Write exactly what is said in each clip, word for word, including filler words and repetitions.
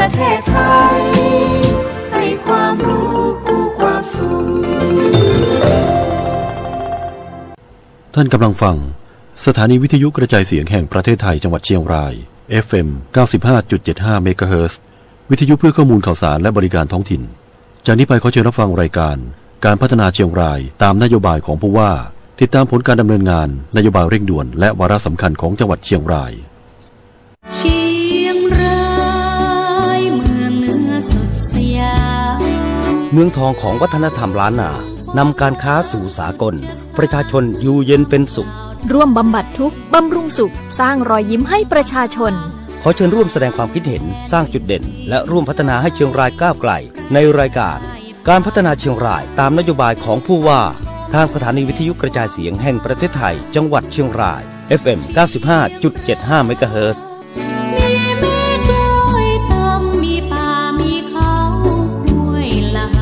ประเทศไทยให้ความรู้กู้ความสุขท่านกำลังฟังสถานีวิทยุกระจายเสียงแห่งประเทศไทยจังหวัดเชียงราย เอฟ เอ็ม เก้าสิบห้าจุดเจ็ดห้า เมกะเฮิรตซ์วิทยุเพื่อข้อมูลข่าวสารและบริการท้องถิ่นจากนี้ไปขอเชิญรับฟังรายการการพัฒนาเชียงรายตามนโยบายของผู้ว่าติดตามผลการดำเนินงานนโยบายเร่งด่วนและวาระสำคัญของจังหวัดเชียงรายเชียงรายเมืองเหนือสุดสยามเมืองทองของวัฒนธรรมล้านนานำการค้าสู่สากลประชาชนอยู่เย็นเป็นสุขร่วมบำบัดทุกข์บำรุงสุขสร้างรอยยิ้มให้ประชาชนขอเชิญร่วมแสดงความคิดเห็นสร้างจุดเด่นและร่วมพัฒนาให้เชียงรายก้าวไกลในรายการการพัฒนาเชียงรายตามนโยบายของผู้ว่าทางสถานีวิทยุกระจายเสียงแห่งประเทศไทยจังหวัดเชียงราย เอฟ เอ็ม เก้าสิบห้าจุดเจ็ดห้า เมกะเฮิรตซ์มีแม่กล้วยตำมีป่ามีเขาห้วยลา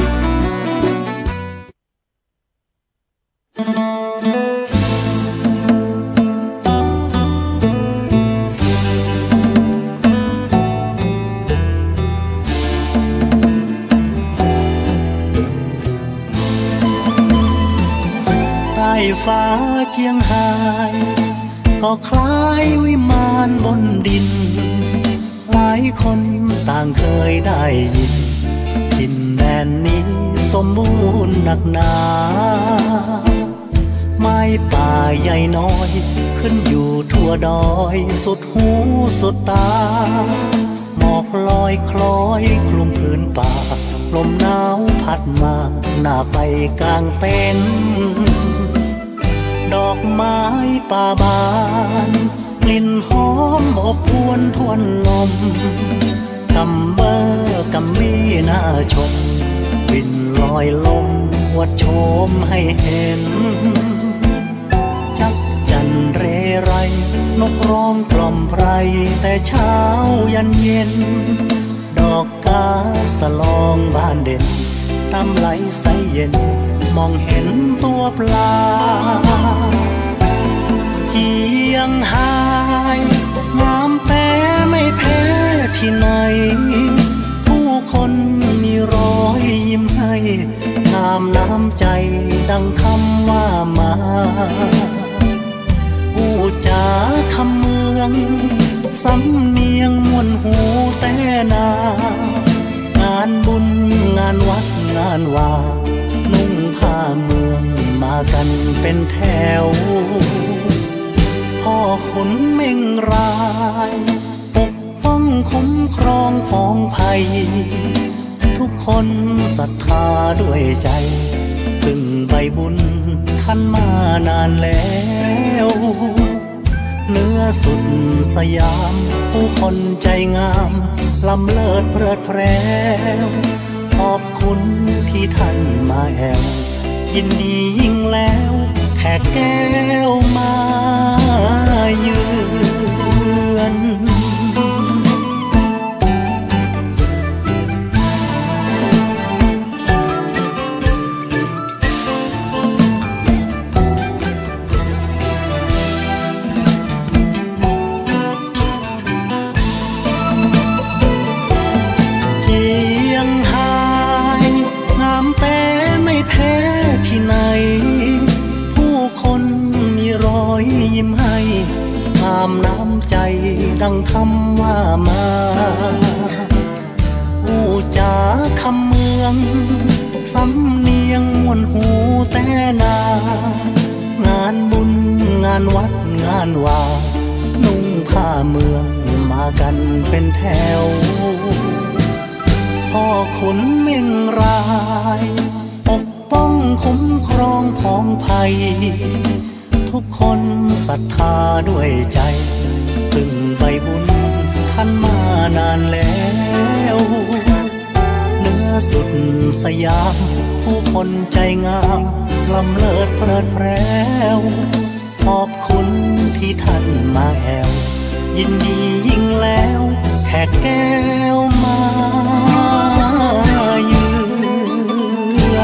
ฟ้าเจียงไฮ้ก็คล้ายวิมานบนดินหลายคนต่างเคยได้ยินดินแดนนี้สมบูรณ์หนักหนาไม้ป่าใหญ่น้อยขึ้นอยู่ทั่วดอยสุดหูสุดตาหมอกลอยคล้อยคลุมพื้นป่าลมหนาวพัดมาหน้าไปกลางเต็นท์ดอกไม้ป่าบานกลิ่นหอมอบอวนทวนลมกำเบอร์กำมีน่าชมบินลอยลมอวดโฉมให้เห็นจักจันเรไรนกร้องกล่อมไพรแต่เช้ายันเย็นดอกกาสะลองบานเด่นตามไหลใสเย็นมองเห็นตัวปลาเจียงไฮ้งามแต่ไม่แพ้ที่ไหนผู้คนมีรอยยิ้มให้งามน้ำใจดังคำว่ามาผู้จาคำเมืองสำเนียงมวลหูแต่นางานบุญงานวัดงานวานุ่งผ้าเมืองมากันเป็นแถวพ่อขุนเม่งรายปกป้องคุ้มครองของภัยทุกคนศรัทธาด้วยใจพึ่งใบบุญขันมานานแล้วเนื้อสุดสยามผู้คนใจงามลำเลิศเพลิดเพลขอบคุณที่ท่านมาแอวยินดียิ่งแล้วแขกแก้วมาเยือนที่ไหนผู้คนมีรอยยิ้มให้งามน้ำใจดังคำว่ามาผู้จาคำเมืองสำเนียงมวลหูแต่นางานบุญงานวัดงานวานุ่งผ้าเมืองมากันเป็นแถวพ่อขุนเม่งรายป้องคุ้มครองของภัยทุกคนศรัทธาด้วยใจพึ่งใบบุญขันมานานแล้วเนื้อสุดสยามผู้คนใจงามลำเลิศเพลิดเพลขอบคุณที่ท่านมาแอวยินดียิ่งแล้วแขกแก้วมาเยือน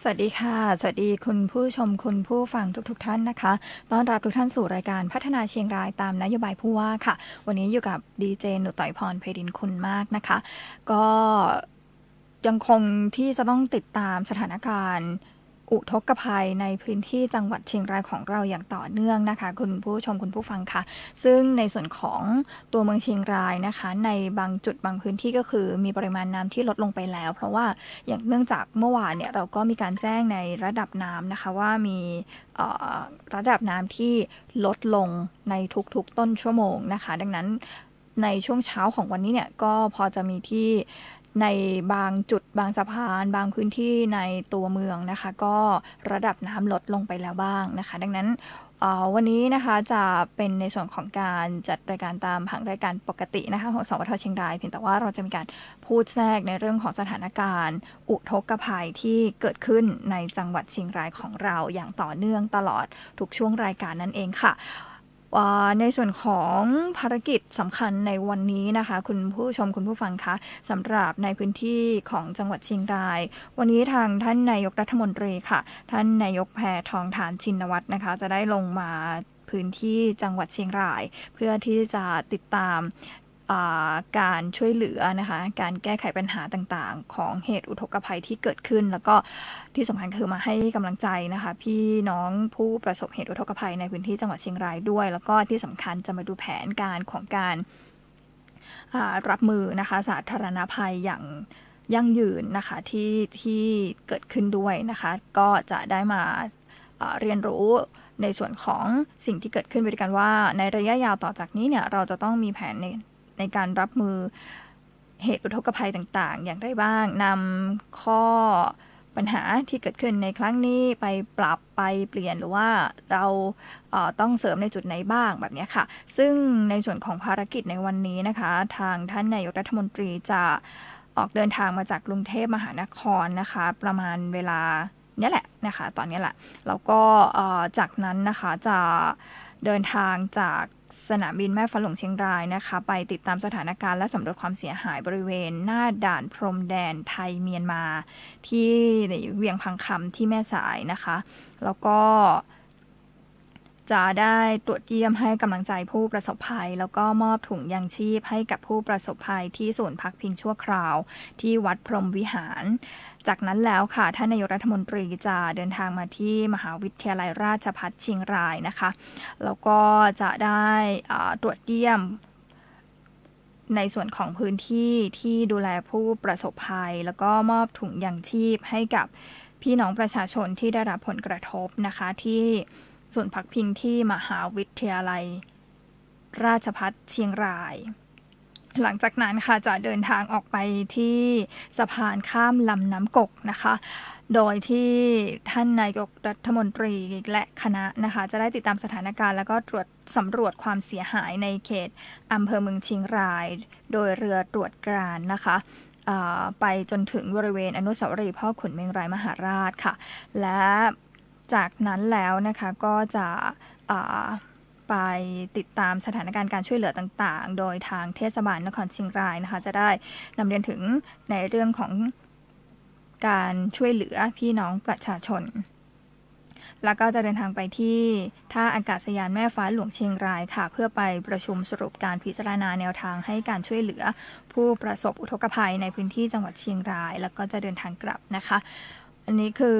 วัสดีค่ะสวัสดีคุณผู้ชมคุณผู้ฟังทุกๆ ท่านนะคะต้อนรับทุกท่านสู่รายการพัฒนาเชียงรายตามนโยบายผู้ว่าค่ะวันนี้อยู่กับดีเจหนูต่อยพรเพดินคุณมากนะคะก็ยังคงที่จะต้องติดตามสถานการณ์อุทกภัยในพื้นที่จังหวัดเชียงรายของเราอย่างต่อเนื่องนะคะคุณผู้ชมคุณผู้ฟังค่ะซึ่งในส่วนของตัวเมืองเชียงรายนะคะในบางจุดบางพื้นที่ก็คือมีปริมาณน้ำที่ลดลงไปแล้วเพราะว่าอย่างเนื่องจากเมื่อวานเนี่ยเราก็มีการแจ้งในระดับน้ำนะคะว่ามีระดับน้ำที่ลดลงในทุกๆต้นชั่วโมงนะคะดังนั้นในช่วงเช้าของวันนี้เนี่ยก็พอจะมีที่ในบางจุดบางสะพานบางพื้นที่ในตัวเมืองนะคะก็ระดับน้ำลดลงไปแล้วบ้างนะคะดังนั้นวันนี้นะคะจะเป็นในส่วนของการจัดรายการตามผังรายการปกตินะคะของสวทเชียงรายเพียงแต่ว่าเราจะมีการพูดแทรกในเรื่องของสถานการณ์อุทกภัยที่เกิดขึ้นในจังหวัดเชียงรายของเราอย่างต่อเนื่องตลอดทุกช่วงรายการนั่นเองค่ะในส่วนของภารกิจสำคัญในวันนี้นะคะคุณผู้ชมคุณผู้ฟังคะสำหรับในพื้นที่ของจังหวัดเชียงรายวันนี้ทางท่านนายกรัฐมนตรีค่ะท่านนายกแพทองธารชินวัตรนะคะจะได้ลงมาพื้นที่จังหวัดเชียงรายเพื่อที่จะติดตามการช่วยเหลือนะคะการแก้ไขปัญหาต่างๆของเหตุอุทกภัยที่เกิดขึ้นแล้วก็ที่สำคัญคือมาให้กำลังใจนะคะพี่น้องผู้ประสบเหตุอุทกภัยในพื้นที่จังหวัดเชียงรายด้วยแล้วก็ที่สำคัญจะมาดูแผนการของการรับมือนะคะสาธารณภัยอย่างยั่งยืนนะคะที่ที่เกิดขึ้นด้วยนะคะก็จะได้มาเรียนรู้ในส่วนของสิ่งที่เกิดขึ้นไปด้วยกันว่าในระยะยาวต่อจากนี้เนี่ยเราจะต้องมีแผนในในการรับมือเหตุอุทกภัยต่างๆอย่างไรบ้างนำข้อปัญหาที่เกิดขึ้นในครั้งนี้ไปปรับไปเปลี่ยนหรือว่าเราเอ่อต้องเสริมในจุดไหนบ้างแบบนี้ค่ะซึ่งในส่วนของภารกิจในวันนี้นะคะทางท่านนายกรัฐมนตรีจะออกเดินทางมาจากกรุงเทพมหานครนะคะประมาณเวลานี้แหละนะคะตอนนี้แหละแล้วก็จากนั้นนะคะจะเดินทางจากสนามบินแม่ฟ้าหลวงเชียงรายนะคะไปติดตามสถานการณ์และสำรวจความเสียหายบริเวณหน้าด่านพรมแดนไทยเมียนมาที่เวียงพังคำที่แม่สายนะคะแล้วก็จะได้ตรวจเยี่ยมให้กำลังใจผู้ประสบภัยแล้วก็มอบถุงยังชีพให้กับผู้ประสบภัยที่ศูนย์พักพิงชั่วคราวที่วัดพรหมวิหารจากนั้นแล้วค่ะท่านนายกรัฐมนตรีจะเดินทางมาที่มหาวิทยาลัยราชภัฏเชียงรายนะคะแล้วก็จะได้ตรวจเยี่ยมในส่วนของพื้นที่ที่ดูแลผู้ประสบภัยแล้วก็มอบถุงยังชีพให้กับพี่น้องประชาชนที่ได้รับผลกระทบนะคะที่ส่วนพักพิงที่มหาวิทยาลัยราชภัฏเชียงรายหลังจากนั้นค่ะจะเดินทางออกไปที่สะพานข้ามลำน้ำกกนะคะโดยที่ท่านนายกรัฐมนตรีและคณะนะคะจะได้ติดตามสถานการณ์แล้วก็ตรวจสำรวจความเสียหายในเขตอำเภอเมืองเชียงรายโดยเรือตรวจการนะคะไปจนถึงบริเวณอนุสาวรีย์พ่อขุนเมงรายมหาราชค่ะและจากนั้นแล้วนะคะก็จะไปติดตามสถานการณ์การช่วยเหลือต่างๆโดยทางเทศบาลนครเชียงรายนะคะจะได้นำเรียนถึงในเรื่องของการช่วยเหลือพี่น้องประชาชนแล้วก็จะเดินทางไปที่ท่าอากาศยานแม่ฟ้าหลวงเชียงรายค่ะเพื่อไปประชุมสรุปการพิจารณาแนวทางให้การช่วยเหลือผู้ประสบอุทกภัยในพื้นที่จังหวัดเชียงรายแล้วก็จะเดินทางกลับนะคะอันนี้คือ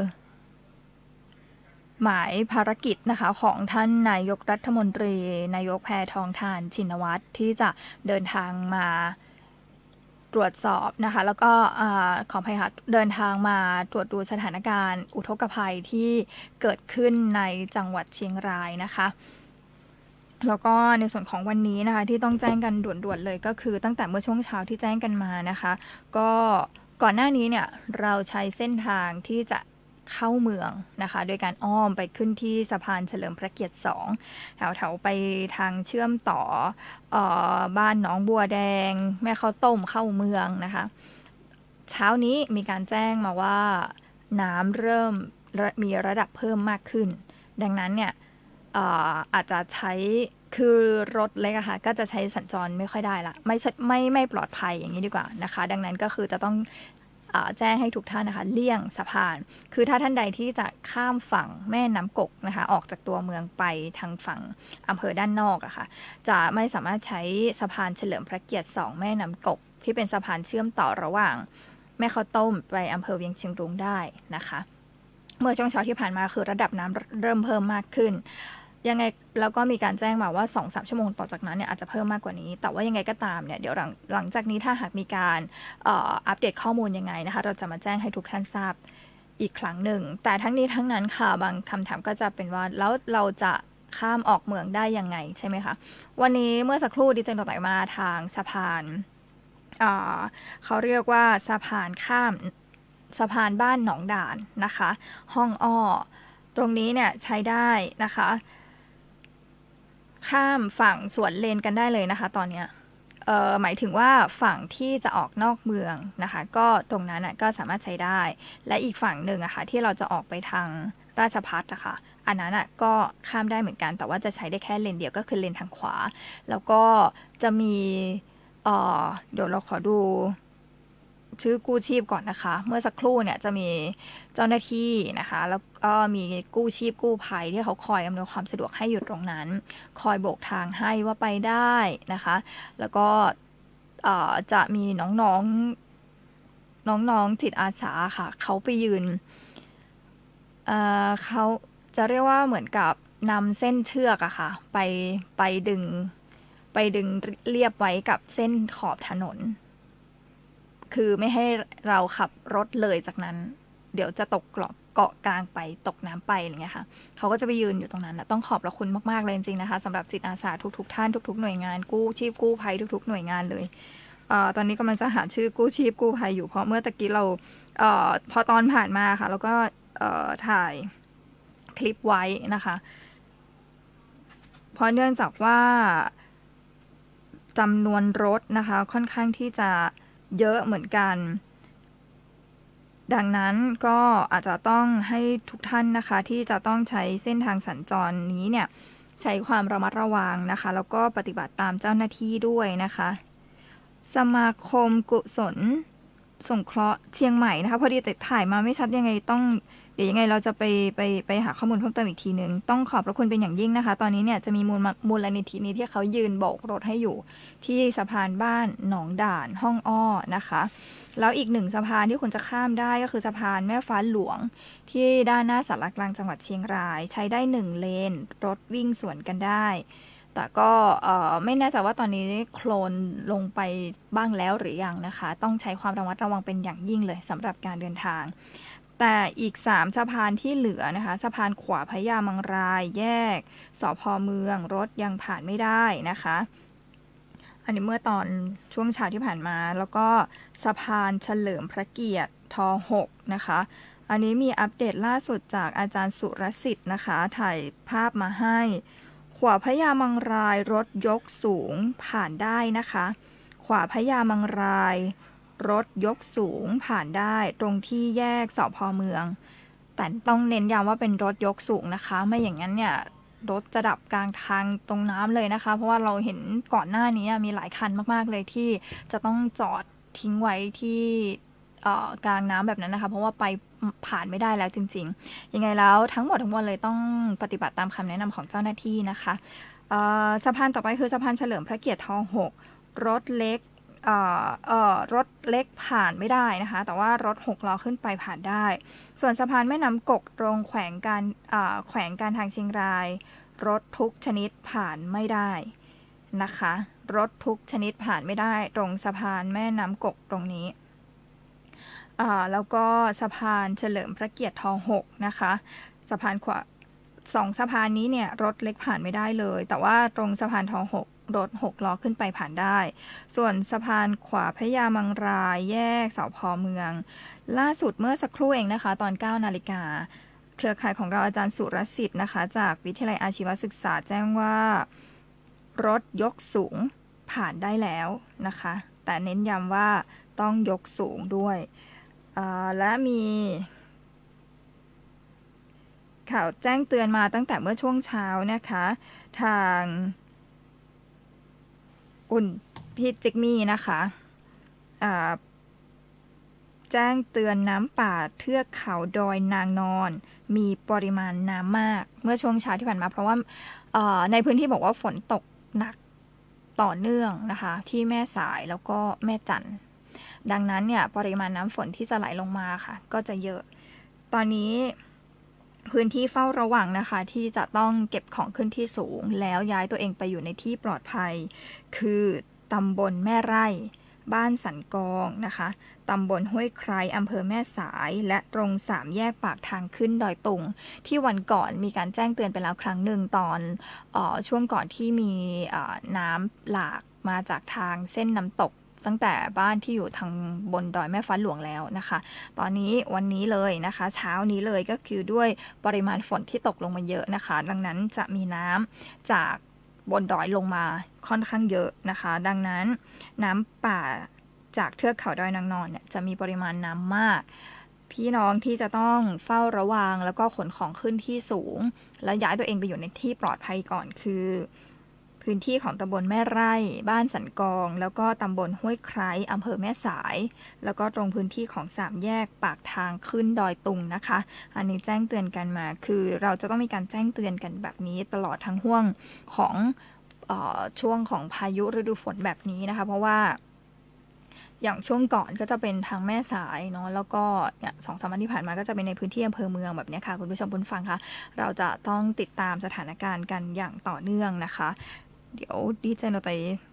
หมายภารกิจนะคะของท่านนายกรัฐมนตรีนายกแพทองธารชินวัตรที่จะเดินทางมาตรวจสอบนะคะแล้วก็ขออภัยค่ะเดินทางมาตรวจดูสถานการณ์อุทกภัยที่เกิดขึ้นในจังหวัดเชียงรายนะคะแล้วก็ในส่วนของวันนี้นะคะที่ต้องแจ้งกันด่วนๆเลยก็คือตั้งแต่เมื่อช่วงเช้าที่แจ้งกันมานะคะก็ก่อนหน้านี้เนี่ยเราใช้เส้นทางที่จะเข้าเมืองนะคะโดยการอ้อมไปขึ้นที่สะพานเฉลิมพระเกียรติสองแถวๆไปทางเชื่อมต่อเอ่อบ้านหนองบัวแดงแม่ข้าวต้มเข้าเมืองนะคะเช้านี้มีการแจ้งมาว่าน้ำเริ่มมีระดับเพิ่มมากขึ้นดังนั้นเนี่ยเอ่ออาจจะใช้คือรถเล็กอะค่ะก็จะใช้สัญจรไม่ค่อยได้ละไม่ไม่ไม่ปลอดภัยอย่างนี้ดีกว่านะคะดังนั้นก็คือจะต้องแจ้งให้ทุกท่านนะคะเลี่ยงสะพานคือถ้าท่านใดที่จะข้ามฝั่งแม่น้ำกกนะคะออกจากตัวเมืองไปทางฝั่งอำเภอด้านนอกอะค่ะจะไม่สามารถใช้สะพานเฉลิมพระเกียรติสองแม่น้ำกกที่เป็นสะพานเชื่อมต่อระหว่างแม่ข้าวต้มไปอำเภอเวียงเชียงรุ้งได้นะคะเมื่อช่วงเช้าที่ผ่านมาคือระดับน้ำเริ่มเพิ่มมากขึ้นยังไงแล้วก็มีการแจ้งมาว่า สองถึงสาม ชั่วโมงต่อจากนั้นเนี่ยอาจจะเพิ่มมากกว่านี้แต่ว่ายังไงก็ตามเนี่ยเดี๋ยวหลังหลังจากนี้ถ้าหากมีการอัปเดตข้อมูลยังไงนะคะเราจะมาแจ้งให้ทุกท่านทราบอีกครั้งหนึ่งแต่ทั้งนี้ทั้งนั้นค่ะบางคำถามก็จะเป็นว่าแล้วเราจะข้ามออกเมืองได้ยังไงใช่ไหมคะวันนี้เมื่อสักครู่ดิฉันต่อไปมาทางสะพานเขาเรียกว่าสะพานข้ามสะพานบ้านหนองด่านนะคะห้องอ้อตรงนี้เนี่ยใช้ได้นะคะข้ามฝั่งสวนเลนกันได้เลยนะคะตอนนี้เอ่อหมายถึงว่าฝั่งที่จะออกนอกเมืองนะคะก็ตรงนั้นน่ะก็สามารถใช้ได้และอีกฝั่งหนึ่งอะคะที่เราจะออกไปทางราชภัฏนะคะอันนั้นอ่ะก็ข้ามได้เหมือนกันแต่ว่าจะใช้ได้แค่เลนเดียวก็คือเลนทางขวาแล้วก็จะมีเอ่อเดี๋ยวเราขอดูชื่อกู้ชีพก่อนนะคะเมื่อสักครู่เนี่ยจะมีเจ้าหน้าที่นะคะแล้วก็มีกู้ชีพกู้ภัยที่เขาคอยอำนวยความสะดวกให้อยู่ตรงนั้นคอยโบกทางให้ว่าไปได้นะคะแล้วก็จะมีน้องๆน้องๆจิตอาสาค่ะเขาไปยืนเอ่อเขาจะเรียกว่าเหมือนกับนำเส้นเชือกอะค่ะไปไปดึงไปดึงเรียบไว้กับเส้นขอบถนนคือไม่ให้เราขับรถเลยจากนั้นเดี๋ยวจะตกเกาะกลางไปตกน้ำไปอย่างเงี้ยค่ะเขาก็จะไปยืนอยู่ตรงนั้นนะต้องขอบพระคุณมากๆเลยจริงๆนะคะสำหรับจิตอาสาทุกๆท่านทุกๆหน่วยงานกู้ชีพกู้ภัยทุกๆหน่วยงานเลยเอ่อตอนนี้กำลังจะหาชื่อกู้ชีพกู้ภัยอยู่เพราะเมื่อตะกี้เราเอ่อพอตอนผ่านมาค่ะแล้วก็เอ่อถ่ายคลิปไว้นะคะเพราะเนื่องจากว่าจำนวนรถนะคะค่อนข้างที่จะเยอะเหมือนกันดังนั้นก็อาจจะต้องให้ทุกท่านนะคะที่จะต้องใช้เส้นทางสัญจรนี้เนี่ยใช้ความระมัดระวังนะคะแล้วก็ปฏิบัติตามเจ้าหน้าที่ด้วยนะคะสมาคมกุศลสงเคราะห์เชียงใหม่นะคะพอดีแต่ถ่ายมาไม่ชัดยังไงต้องเดี๋ยวยังไงเราจะไปไปไปหาข้อมูลเพิ่มเติมอีกทีนึงต้องขอบพระคุณเป็นอย่างยิ่งนะคะตอนนี้เนี่ยจะมีมูลมูลนิธินี้ที่เขายืนโบกรถให้อยู่ที่สะพานบ้านหนองด่านห้องอ้อนะคะแล้วอีกหนึ่งสะพานที่คุณจะข้ามได้ก็คือสะพานแม่ฟ้าหลวงที่ด้านหน้าศาลากลางจังหวัดเชียงรายใช้ได้หนึ่งเลนรถวิ่งสวนกันได้แต่ก็ไม่แน่ใจว่าตอนนี้โคลนลงไปบ้างแล้วหรือยังนะคะต้องใช้ความระมัดระวังเป็นอย่างยิ่งเลยสำหรับการเดินทางแต่อีกสามสะพานที่เหลือนะคะสะพานขวาพญามังรายแยกสภ.เมืองรถยังผ่านไม่ได้นะคะอันนี้เมื่อตอนช่วงเช้าที่ผ่านมาแล้วก็สะพานเฉลิมพระเกียรติทหกนะคะอันนี้มีอัปเดตล่าสุดจากอาจารย์สุรสิทธิ์นะคะถ่ายภาพมาให้ขวาพญามังรายรถยกสูงผ่านได้นะคะขวาพญามังรายรถยกสูงผ่านได้ตรงที่แยกสภ.เมืองแต่ต้องเน้นย้ำว่าเป็นรถยกสูงนะคะไม่อย่างนั้นเนี่ยรถจะดับกลางทางตรงน้ำเลยนะคะเพราะว่าเราเห็นก่อนหน้านี้มีหลายคันมากๆเลยที่จะต้องจอดทิ้งไว้ที่กลางน้ำแบบนั้นนะคะเพราะว่าไปผ่านไม่ได้แล้วจริงๆยังไงแล้วทั้งหมดทั้งมวลเลยต้องปฏิบัติตามคำแนะนำของเจ้าหน้าที่นะคะสะพานต่อไปคือสะพานเฉลิมพระเกียรติทหกรถเล็กเอ่อเอ่อรถเล็กผ่านไม่ได้นะคะแต่ว่ารถหกล้อขึ้นไปผ่านได้ส่วนสะพานแม่น้ำกกตรงแขวงการอ่าแขวงการทางเชียงรายรถทุกชนิดผ่านไม่ได้นะคะรถทุกชนิดผ่านไม่ได้ตรงสะพานแม่น้ำกกตรงนี้อ่าแล้วก็สะพานเฉลิมพระเกียรติทหกนะคะสะพานขวาสองสะพานนี้เนี่ยรถเล็กผ่านไม่ได้เลยแต่ว่าตรงสะพานทหกรถหกล้อขึ้นไปผ่านได้ส่วนสะพานขวาพญามังรายแยกสภ.เมืองล่าสุดเมื่อสักครู่เองนะคะตอนเก้านาฬิกาเครือข่ายของเราอาจารย์สุรสิทธิ์นะคะจากวิทยาลัยอาชีวศึกษาแจ้งว่ารถยกสูงผ่านได้แล้วนะคะแต่เน้นย้ำว่าต้องยกสูงด้วยและมีข่าวแจ้งเตือนมาตั้งแต่เมื่อช่วงเช้านะคะทางคุณพี่จิกมี่นะคะแจ้งเตือนน้ำป่าเทือกเขาดอยนางนอนมีปริมาณน้ำมากเมื่อช่วงเช้าที่ผ่านมาเพราะว่าในพื้นที่บอกว่าฝนตกหนักต่อเนื่องนะคะที่แม่สายแล้วก็แม่จันดังนั้นเนี่ยปริมาณน้ำฝนที่จะไหลลงมาค่ะก็จะเยอะตอนนี้พื้นที่เฝ้าระวังนะคะที่จะต้องเก็บของขึ้นที่สูงแล้วย้ายตัวเองไปอยู่ในที่ปลอดภัยคือตำบลแม่ไร่บ้านสันกองนะคะตำบลห้วยไคร้อำเภอแม่สายและตรงสามแยกปากทางขึ้นดอยตุงที่วันก่อนมีการแจ้งเตือนไปแล้วครั้งหนึ่งตอนเอ่อช่วงก่อนที่มีน้ำหลากมาจากทางเส้นน้ำตกตั้งแต่บ้านที่อยู่ทางบนดอยแม่ฟ้าหลวงแล้วนะคะตอนนี้วันนี้เลยนะคะเช้านี้เลยก็คือด้วยปริมาณฝนที่ตกลงมาเยอะนะคะดังนั้นจะมีน้ำจากบนดอยลงมาค่อนข้างเยอะนะคะดังนั้นน้ำป่าจากเทือกเขาดอยนางนอนเนี่ยจะมีปริมาณน้ำมากพี่น้องที่จะต้องเฝ้าระวังแล้วก็ขนของขึ้นที่สูงแล้วย้ายตัวเองไปอยู่ในที่ปลอดภัยก่อนคือพื้นที่ของตำบลแม่ไร่บ้านสันกองแล้วก็ตำบลห้วยไคร้อำเภอแม่สายแล้วก็ตรงพื้นที่ของสามแยกปากทางขึ้นดอยตุงนะคะอันนี้แจ้งเตือนกันมาคือเราจะต้องมีการแจ้งเตือนกันแบบนี้ตลอดทั้งห่วงของเอ่อช่วงของพายุฤดูฝนแบบนี้นะคะเพราะว่าอย่างช่วงก่อนก็จะเป็นทางแม่สายเนาะแล้วก็เนี่ยสองสามวันที่ผ่านมาก็จะเป็นในพื้นที่อำเภอเมืองแบบนี้ค่ะคุณผู้ชมคุณฟังคะเราจะต้องติดตามสถานการณ์กันอย่างต่อเนื่องนะคะเดี๋ยวดีเจโนไต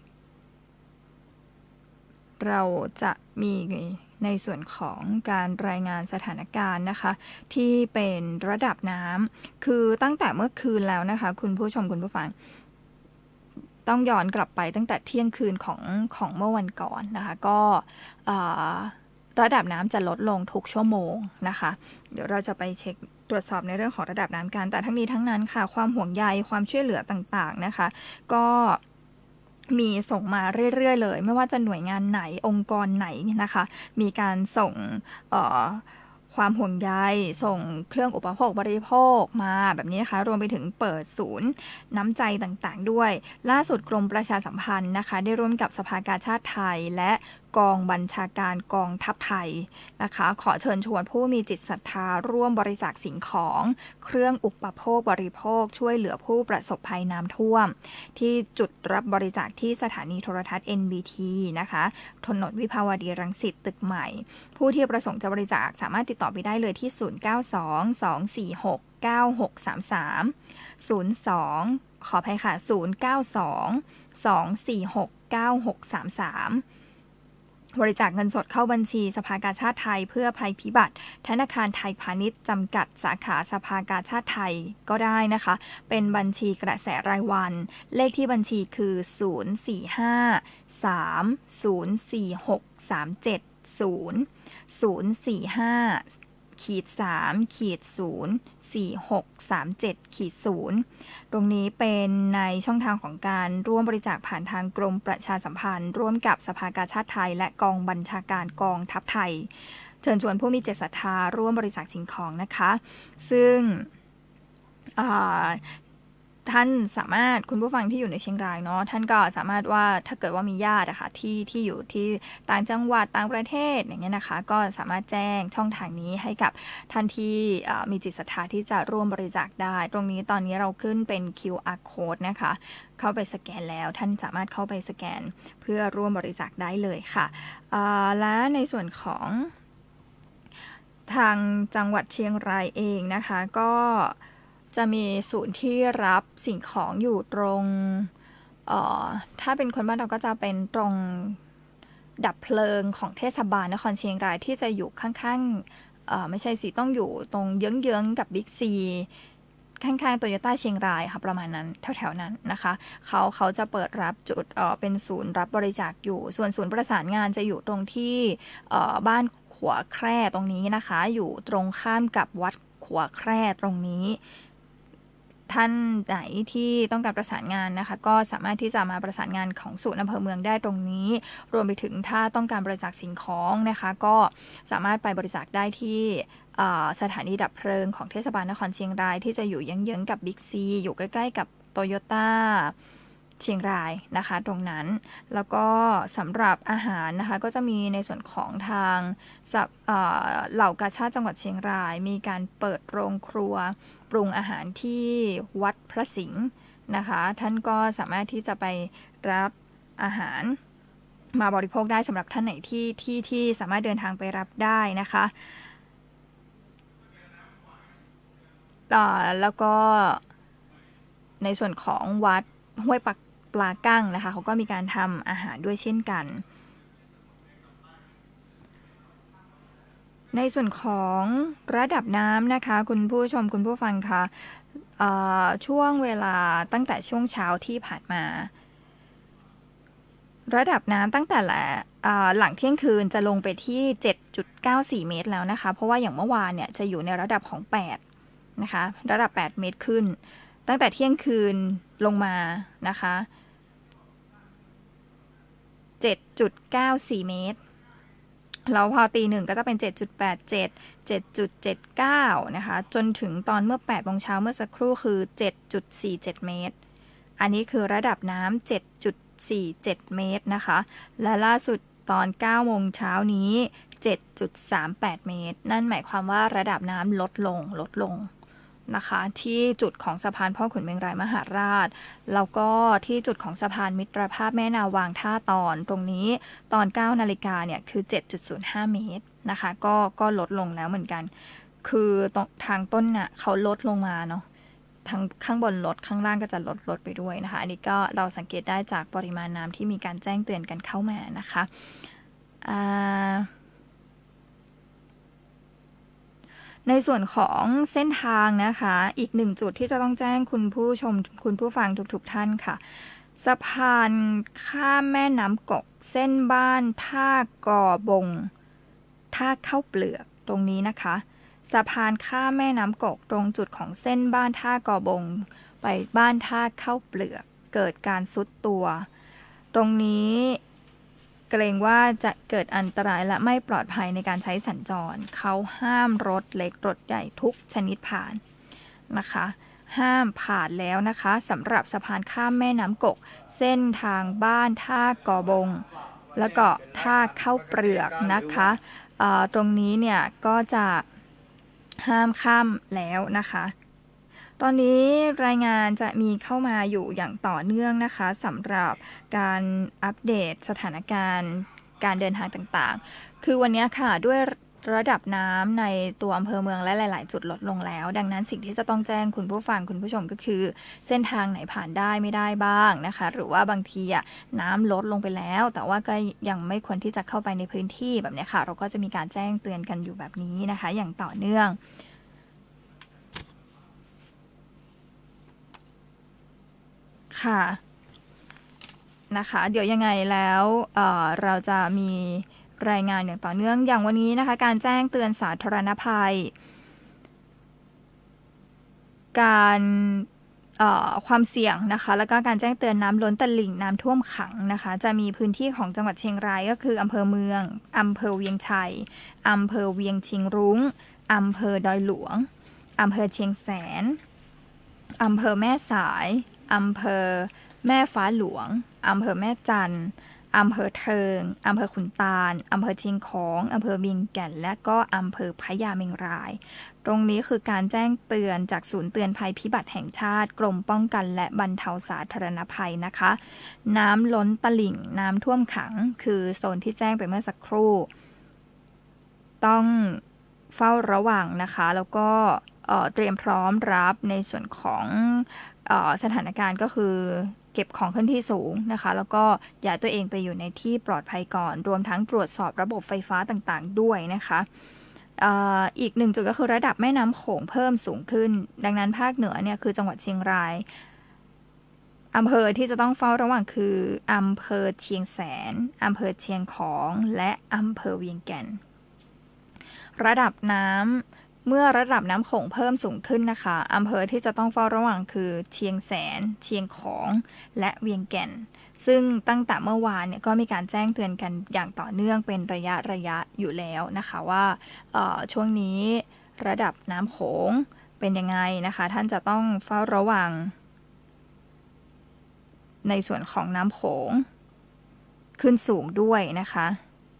เราจะมีในส่วนของการรายงานสถานการณ์นะคะที่เป็นระดับน้ำคือตั้งแต่เมื่อคืนแล้วนะคะคุณผู้ชมคุณผู้ฟังต้องย้อนกลับไปตั้งแต่เที่ยงคืนของของเมื่อวันก่อนนะคะก็ระดับน้ำจะลดลงทุกชั่วโมงนะคะเดี๋ยวเราจะไปเช็คตรวจสอบในเรื่องของระดับน้ำกันแต่ทั้งนี้ทั้งนั้นค่ะความห่วงใยความช่วยเหลือต่างๆนะคะก็มีส่งมาเรื่อยๆเลยไม่ว่าจะหน่วยงานไหนองค์กรไหนนะคะมีการส่งเอ่อความห่วงใยส่งเครื่องอุปโภคบริโภคมาแบบนี้นะคะรวมไปถึงเปิดศูนย์น้ำใจต่างๆด้วยล่าสุดกรมประชาสัมพันธ์นะคะได้ร่วมกับสภากาชาดไทยและกองบัญชาการกองทัพไทยนะคะขอเชิญชวนผู้มีจิตศรัทธาร่วมบริจาคสิ่งของเครื่องอุปโภคบริโภคช่วยเหลือผู้ประสบภัยน้ำท่วมที่จุดรับบริจาคที่สถานีโทรทัศน์ เอ็น บี ที นะคะถนนวิภาวดีรังสิตตึกใหม่ผู้ที่ประสงค์จะบริจาคสามารถติดต่อไปได้เลยที่ศูนย์ เก้า สอง สอง สี่ หก เก้า หก สาม สาม ศูนย์ สอง ขออภัยค่ะศูนย์ เก้า สอง สอง สี่ หก เก้า หก สาม สามบริจาคเงินสดเข้าบัญชีสภากาชาดไทยเพื่อภัยพิบัติธนาคารไทยพาณิชย์จำกัดสาขาสภากาชาดไทยก็ได้นะคะเป็นบัญชีกระแสรายวันเลขที่บัญชีคือศูนย์ สี่ ห้า สาม ศูนย์ สี่ หก สาม เจ็ด ศูนย์ ศูนย์ สี่ ห้าขีดสามขีดศูนย์สี่หกสามเจ็ดขีดศูนย์ตรงนี้เป็นในช่องทางของการร่วมบริจาคผ่านทางกรมประชาสัมพันธ์ร่วมกับสภากาชาดไทยและกองบัญชาการกองทัพไทยเชิญชวนผู้มีจิตศรัทธาร่วมบริจาคสิ่งของนะคะซึ่งท่านสามารถคุณผู้ฟังที่อยู่ในเชียงรายเนาะท่านก็สามารถว่าถ้าเกิดว่ามีญาติอะค่ะที่ที่อยู่ที่ต่างจังหวัดต่างประเทศอย่างเงี้ยนะคะก็สามารถแจ้งช่องทางนี้ให้กับท่านที่มีจิตศรัทธาที่จะร่วมบริจาคได้ตรงนี้ตอนนี้เราขึ้นเป็น คิว อาร์ Code นะคะเข้าไปสแกนแล้วท่านสามารถเข้าไปสแกนเพื่อร่วมบริจาคได้เลยค่ะและในส่วนของทางจังหวัดเชียงรายเองนะคะก็จะมีศูนย์ที่รับสิ่งของอยู่ตรงเอ่อถ้าเป็นคนบ้านเราก็จะเป็นตรงดับเพลิงของเทศบาลนครเชียงรายที่จะอยู่ข้างๆเอ่อไม่ใช่สิต้องอยู่ตรงเยื้องๆกับบิ๊กซีข้างๆโตโยต้าเชียงรายค่ะประมาณนั้นแถวๆนั้นนะคะเขาเขาจะเปิดรับจุดเอ่อเป็นศูนย์รับบริจาคอยู่ส่วนศูนย์ประสานงานจะอยู่ตรงที่เอ่อบ้านขวแคร่ตรงนี้นะคะอยู่ตรงข้ามกับวัดขวแคร่ตรงนี้ท่านไหนที่ต้องการประสานงานนะคะก็สามารถที่จะมาประสานงานของศูนย์อำเภอเมืองได้ตรงนี้รวมไปถึงถ้าต้องการบริจาคสิ่งของนะคะก็สามารถไปบริจาคได้ที่สถานีดับเพลิงของเทศบาลนครเชียงรายที่จะอยู่เยื้องๆกับบิ๊กซีอยู่ใกล้ๆกับโตโยต้าเชียงรายนะคะตรงนั้นแล้วก็สำหรับอาหารนะคะก็จะมีในส่วนของทางเหล่ากาชาดจังหวัดเชียงรายมีการเปิดโรงครัวปรุงอาหารที่วัดพระสิงห์นะคะท่านก็สามารถที่จะไปรับอาหารมาบริโภคได้สำหรับท่านไหนที่ที่ที่สามารถเดินทางไปรับได้นะคะแล้วก็ในส่วนของวัดห้วยปักปลากั้งนะคะเขาก็มีการทำอาหารด้วยเช่นกันในส่วนของระดับน้ำนะคะคุณผู้ชมคุณผู้ฟังคะช่วงเวลาตั้งแต่ช่วงเช้าที่ผ่านมาระดับน้ำตั้งแต่ละหลังเที่ยงคืนจะลงไปที่ เจ็ดจุดเก้าสี่ เมตรแล้วนะคะเพราะว่าอย่างเมื่อวานเนี่ยจะอยู่ในระดับของแปดนะคะระดับแปดเมตรขึ้นตั้งแต่เที่ยงคืนลงมานะคะ เจ็ดจุดเก้าสี่ เมตรแล้วพอตีหนึ่งก็จะเป็น เจ็ดจุดแปดเจ็ด เจ็ดจุดเจ็ดเก้า นะคะจนถึงตอนเมื่อแปดโมงเช้าเมื่อสักครู่คือ เจ็ดจุดสี่เจ็ด เมตรอันนี้คือระดับน้ำ เจ็ดจุดสี่เจ็ด เมตรนะคะและล่าสุดตอนเก้าโมงเช้านี้ เจ็ดจุดสามแปด เมตรนั่นหมายความว่าระดับน้ำลดลงลดลงนะคะที่จุดของสะพานพ่อขุนเมงรายมหาราชแล้วก็ที่จุดของสะพานมิตรภาพแม่นาวางท่าตอนตรงนี้ตอนเก้านาฬิกาเนี่ยคือ เจ็ดจุดศูนย์ห้า เมตรนะคะก็ก็ลดลงแล้วเหมือนกันคือตรงทางต้นน่ะเขาลดลงมาเนาะทางข้างบนลดข้างล่างก็จะลดลดไปด้วยนะคะอันนี้ก็เราสังเกตได้จากปริมาณน้ำที่มีการแจ้งเตือนกันเข้ามานะคะอ่าในส่วนของเส้นทางนะคะอีกหนึ่งจุดที่จะต้องแจ้งคุณผู้ชมคุณผู้ฟังทุกๆท่านค่ะสะพานข้ามแม่น้ำกกเส้นบ้านท่ากอบงท่าข้าวเปลือกตรงนี้นะคะสะพานข้ามแม่น้ำกกตรงจุดของเส้นบ้านท่ากอบงไปบ้านท่าข้าวเปลือกเกิดการทรุดตัวตรงนี้เกรงว่าจะเกิดอันตรายและไม่ปลอดภัยในการใช้สัญจรเขาห้ามรถเล็กรถใหญ่ทุกชนิดผ่านนะคะห้ามผ่านแล้วนะคะสำหรับสะพานข้ามแม่น้ำกกเส้นทางบ้านท่ากอบงแล้วก็ท่าข้าวเปลือกนะคะตรงนี้เนี่ยก็จะห้ามข้ามแล้วนะคะตอนนี้รายงานจะมีเข้ามาอยู่อย่างต่อเนื่องนะคะสำหรับการอัปเดตสถานการณ์การเดินทางต่างๆคือวันนี้ค่ะด้วยระดับน้ำในตัวอำเภอเมืองและหลายๆจุดลดลงแล้วดังนั้นสิ่งที่จะต้องแจ้งคุณผู้ฟังคุณผู้ชมก็คือเส้นทางไหนผ่านได้ไม่ได้บ้างนะคะหรือว่าบางทีอ่ะน้ำลดลงไปแล้วแต่ว่าก็ยังไม่ควรที่จะเข้าไปในพื้นที่แบบนี้ค่ะเราก็จะมีการแจ้งเตือนกันอยู่แบบนี้นะคะอย่างต่อเนื่องค่ะนะคะเดี๋ยวยังไงแล้วเอ่อเราจะมีรายงานอย่างต่อเนื่องอย่างวันนี้นะคะการแจ้งเตือนสาธารณภัยการเอ่อความเสี่ยงนะคะแล้วก็การแจ้งเตือนน้ำล้นตลิ่งน้ำท่วมขังนะคะจะมีพื้นที่ของจังหวัดเชียงรายก็คืออำเภอเมืองอำเภอเวียงชัยอำเภอเวียงชิงรุ้งอำเภอดอยหลวงอำเภอเชียงแสนอำเภอแม่สายอำเภอแม่ฟ้าหลวงอำเภอแม่จันทร์อำเภอเทิงอำเภอขุนตาลอำเภอเชียงของอำเภอเวียงแก่นและก็อำเภอพญาเมงรายตรงนี้คือการแจ้งเตือนจากศูนย์เตือนภัยพิบัติแห่งชาติกรมป้องกันและบรรเทาสาธารณภัยนะคะน้ำล้นตลิ่งน้ำท่วมขังคือโซนที่แจ้งไปเมื่อสักครู่ต้องเฝ้าระวังนะคะแล้วก็เตรียมพร้อมรับในส่วนของสถานการณ์ก็คือเก็บของขึ้นที่สูงนะคะแล้วก็ย้ายตัวเองไปอยู่ในที่ปลอดภัยก่อนรวมทั้งตรวจสอบระบบไฟฟ้าต่างๆด้วยนะคะอีกหนึ่งจุดก็คือระดับแม่น้ำโขงเพิ่มสูงขึ้นดังนั้นภาคเหนือเนี่ยคือจังหวัดเชียงรายอำเภอที่จะต้องเฝ้าระวังคืออำเภอเชียงแสนอำเภอเชียงของและอำเภอเวียงแก่นระดับน้ำเมื่อระดับน้ำโขงเพิ่มสูงขึ้นนะคะอำเภอที่จะต้องเฝ้าระวังคือเชียงแสนเชียงของและเวียงแก่นซึ่งตั้งแต่เมื่อวานเนี่ยก็มีการแจ้งเตือนกันอย่างต่อเนื่องเป็นระยะระยะอยู่แล้วนะคะว่าช่วงนี้ระดับน้ำโขงเป็นยังไงนะคะท่านจะต้องเฝ้าระวังในส่วนของน้ำโขงขึ้นสูงด้วยนะคะ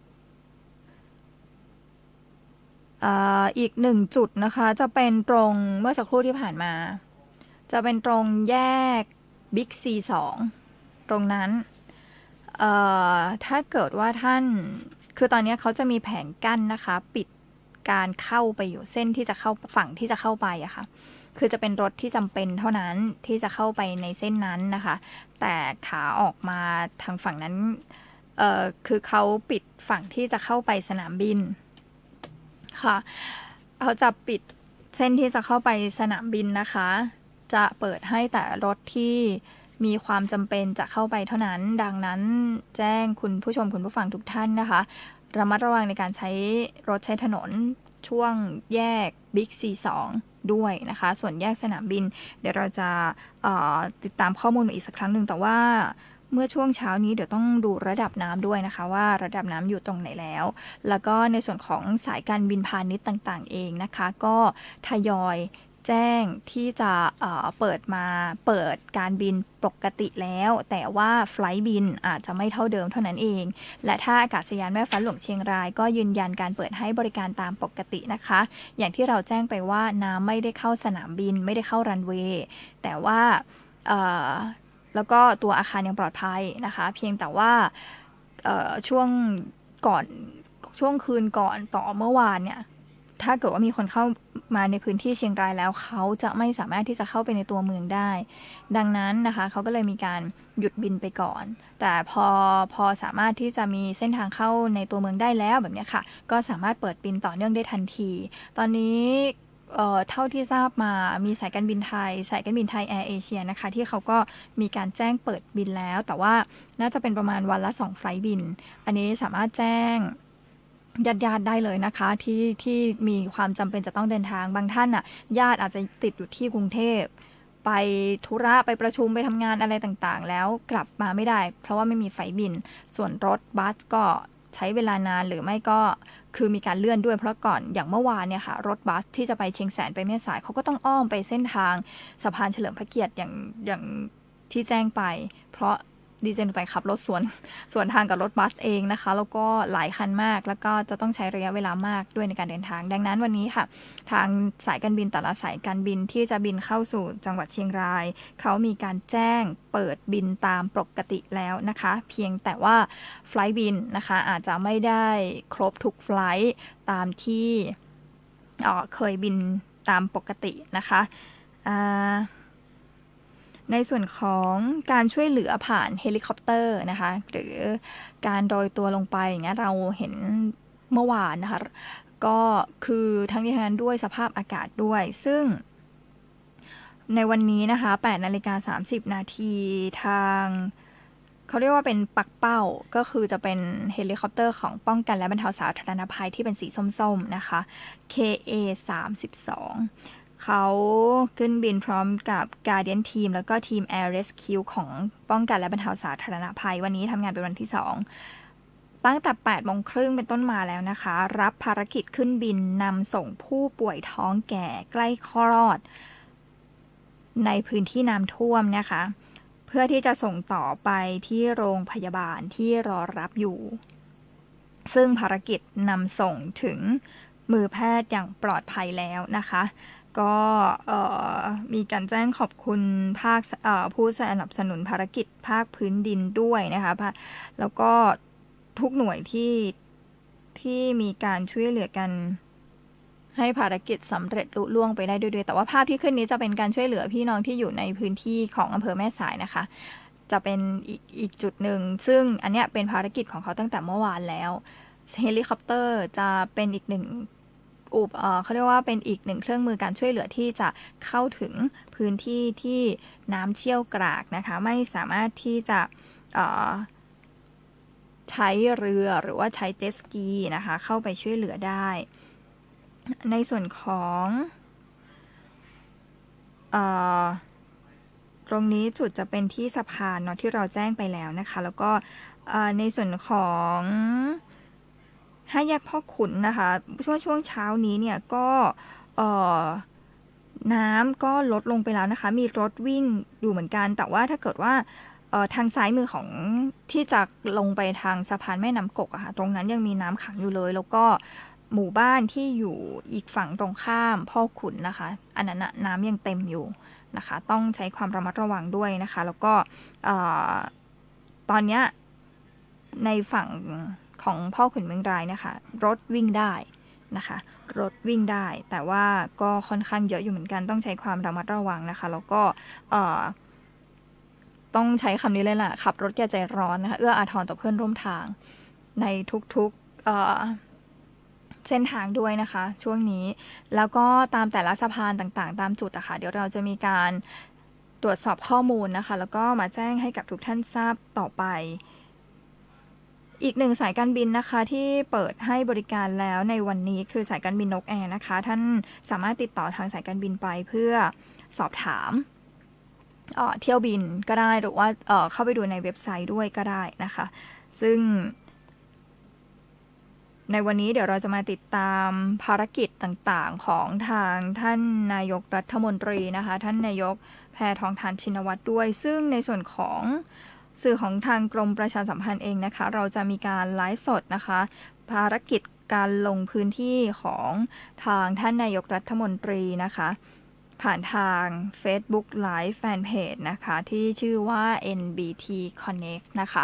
อีกหนึ่งจุดนะคะจะเป็นตรงเมื่อสักครู่ที่ผ่านมาจะเป็นตรงแยกบิ๊กซีสองตรงนั้นถ้าเกิดว่าท่านคือตอนนี้เขาจะมีแผงกั้นนะคะปิดการเข้าไปอยู่เส้นที่จะเข้าฝั่งที่จะเข้าไปอะค่ะคือจะเป็นรถที่จำเป็นเท่านั้นที่จะเข้าไปในเส้นนั้นนะคะแต่ขาออกมาทางฝั่งนั้นเอ่อคือเขาปิดฝั่งที่จะเข้าไปสนามบินค่ะเขาจะปิดเส้นที่จะเข้าไปสนามบินนะคะจะเปิดให้แต่รถที่มีความจำเป็นจะเข้าไปเท่านั้นดังนั้นแจ้งคุณผู้ชมคุณผู้ฟังทุกท่านนะคะระมัดระวังในการใช้รถใช้ถนนช่วงแยกบิ๊กซีสองด้วยนะคะส่วนแยกสนามบินเดี๋ยวเราจะติดตามข้อมูลอีกสักครั้งหนึ่งแต่ว่าเมื่อช่วงเช้านี้เดี๋ยวต้องดูระดับน้ำด้วยนะคะว่าระดับน้ำอยู่ตรงไหนแล้วแล้วก็ในส่วนของสายการบินพาณิชย์ต่างๆเองนะคะก็ทยอยแจ้งที่จะ เอ่อ เปิดมาเปิดการบินปกติแล้วแต่ว่าไฟลท์บินอาจจะไม่เท่าเดิมเท่านั้นเองและถ้าอากาศยานแม่ฟ้าหลวงเชียงรายก็ยืนยันการเปิดให้บริการตามปกตินะคะอย่างที่เราแจ้งไปว่าน้ำไม่ได้เข้าสนามบินไม่ได้เข้ารันเวย์แต่ว่าแล้วก็ตัวอาคารยังปลอดภัยนะคะเพียงแต่ว่าช่วงก่อนช่วงคืนก่อนต่อเมื่อวานเนี่ยถ้าเกิดว่ามีคนเข้ามาในพื้นที่เชียงรายแล้วเขาจะไม่สามารถที่จะเข้าไปในตัวเมืองได้ดังนั้นนะคะเขาก็เลยมีการหยุดบินไปก่อนแต่พอพอสามารถที่จะมีเส้นทางเข้าในตัวเมืองได้แล้วแบบนี้ค่ะก็สามารถเปิดบินต่อเนื่องได้ทันทีตอนนี้เอ่อเท่าที่ทราบมามีสายการบินไทยสายการบินไทยแอร์เอเชียนะคะที่เขาก็มีการแจ้งเปิดบินแล้วแต่ว่าน่าจะเป็นประมาณวันละสองไฟล์บินอันนี้สามารถแจ้งญาติญาติได้เลยนะคะที่ที่มีความจำเป็นจะต้องเดินทางบางท่านอ่ะญาติอาจจะติดอยู่ที่กรุงเทพไปธุระไปประชุมไปทำงานอะไรต่างๆแล้วกลับมาไม่ได้เพราะว่าไม่มีไฟบินส่วนรถบัสก็ใช้เวลานานหรือไม่ก็คือมีการเลื่อนด้วยเพราะก่อนอย่างเมื่อวานเนี่ยค่ะรถบัสที่จะไปเชียงแสนไปแม่สายเขาก็ต้องอ้อมไปเส้นทางสะพานเฉลิมพระเกียรติอย่างอย่างที่แจ้งไปเพราะดีเจนไปขับรถสวนสวนทางกับรถบัสเองนะคะแล้วก็หลายคันมากแล้วก็จะต้องใช้ระยะเวลามากด้วยในการเดินทางดังนั้นวันนี้ค่ะทางสายการบินแต่ละสายการบินที่จะบินเข้าสู่จังหวัดเชียงรายเขามีการแจ้งเปิดบินตามปกติแล้วนะคะเพียงแต่ว่าไฟล์บินนะคะอาจจะไม่ได้ครบทุกไฟล์ตามที่เอ่อเคยบินตามปกตินะคะอ่าในส่วนของการช่วยเหลือผ่านเฮลิคอปเตอร์นะคะหรือการโรยตัวลงไปอย่างเงี้ยเราเห็นเมื่อวานนะคะก็คือทั้งนี้ทั้งนั้นด้วยสภาพอากาศด้วยซึ่งในวันนี้นะคะแปดนาฬิกาสามสิบนาทีทางเขาเรียกว่าเป็นปักเป้าก็คือจะเป็นเฮลิคอปเตอร์ของป้องกันและบรรเทาสาธารณภัยที่เป็นสีส้มๆนะคะ เค เอ สามสิบสองเขาขึ้นบินพร้อมกับ Guardian Team แล้วก็ทีม Air Rescue ของป้องกันและบรรเทาสาธารณภัยวันนี้ทำงานเป็นวันที่สองตั้งแต่แปดโมงครึ่งเป็นต้นมาแล้วนะคะรับภารกิจขึ้นบินนำส่งผู้ป่วยท้องแก่ใกล้คลอดในพื้นที่น้ำท่วมนะคะเพื่อที่จะส่งต่อไปที่โรงพยาบาลที่รอรับอยู่ซึ่งภารกิจนำส่งถึงมือแพทย์อย่างปลอดภัยแล้วนะคะก็มีการแจ้งขอบคุณภาคผู้สนับสนุนภารกิจภาคพื้นดินด้วยนะคะแล้วก็ทุกหน่วยที่ที่มีการช่วยเหลือกันให้ภารกิจสำเร็จลุล่วงไปได้ด้วยแต่ว่าภาพที่ขึ้นนี้จะเป็นการช่วยเหลือพี่น้องที่อยู่ในพื้นที่ของอำเภอแม่สายนะคะจะเป็นอีกอีกจุดหนึ่งซึ่งอันเนี้ยเป็นภารกิจของเขาตั้งแต่เมื่อวานแล้วเฮลิคอปเตอร์จะเป็นอีกหนึ่งอุปเขาเรียกว่าเป็นอีกหนึ่งเครื่องมือการช่วยเหลือที่จะเข้าถึงพื้นที่ที่น้ำเชี่ยวกรากนะคะไม่สามารถที่จะใช้เรือหรือว่าใช้เจ็ตสกีนะคะเข้าไปช่วยเหลือได้ในส่วนของเอ่อตรงนี้จุดจะเป็นที่สะพานเนาะที่เราแจ้งไปแล้วนะคะแล้วก็ในส่วนของห้าแยกพ่อขุนนะคะช่วงช่วงเช้านี้เนี่ยก็น้ำก็ลดลงไปแล้วนะคะมีรถวิ่งอยู่เหมือนกันแต่ว่าถ้าเกิดว่าเอ่อทางซ้ายมือของที่จะลงไปทางสะพานแม่น้ำกกอะค่ะตรงนั้นยังมีน้ำขังอยู่เลยแล้วก็หมู่บ้านที่อยู่อีกฝั่งตรงข้ามพ่อขุนนะคะอันนั้นนะน้ำยังเต็มอยู่นะคะต้องใช้ความระมัดระวังด้วยนะคะแล้วก็ตอนนี้ในฝั่งของพ่อขุนเมืองรายนะคะรถวิ่งได้นะคะรถวิ่งได้แต่ว่าก็ค่อนข้างเยอะอยู่เหมือนกันต้องใช้ความระมัดระวังนะคะแล้วก็ต้องใช้คำนี้เลยล่ะขับรถอย่าใจร้อนนะคะเอื้ออาทรต่อเพื่อนร่วมทางในทุกๆเส้นทางด้วยนะคะช่วงนี้แล้วก็ตามแต่ละสะพานต่างๆตามจุดอะค่ะเดี๋ยวเราจะมีการตรวจสอบข้อมูลนะคะแล้วก็มาแจ้งให้กับทุกท่านทราบต่อไปอีกหนึ่งสายการบินนะคะที่เปิดให้บริการแล้วในวันนี้คือสายการบินนกแอร์นะคะท่านสามารถติดต่อทางสายการบินไปเพื่อสอบถามเอ่อเที่ยวบินก็ได้หรือว่าเอ่อเข้าไปดูในเว็บไซต์ด้วยก็ได้นะคะซึ่งในวันนี้เดี๋ยวเราจะมาติดตามภารกิจต่างๆของทางท่านนายกรัฐมนตรีนะคะท่านนายกแพทองธารชินวัตรด้วยซึ่งในส่วนของสื่อของทางกรมประชาสัมพันธ์เองนะคะเราจะมีการไลฟ์สดนะคะภารกิจการลงพื้นที่ของทางท่านนายกรัฐมนตรีนะคะผ่านทาง Facebook Live Fanpage นะคะที่ชื่อว่า เอ็น บี ที Connect นะคะ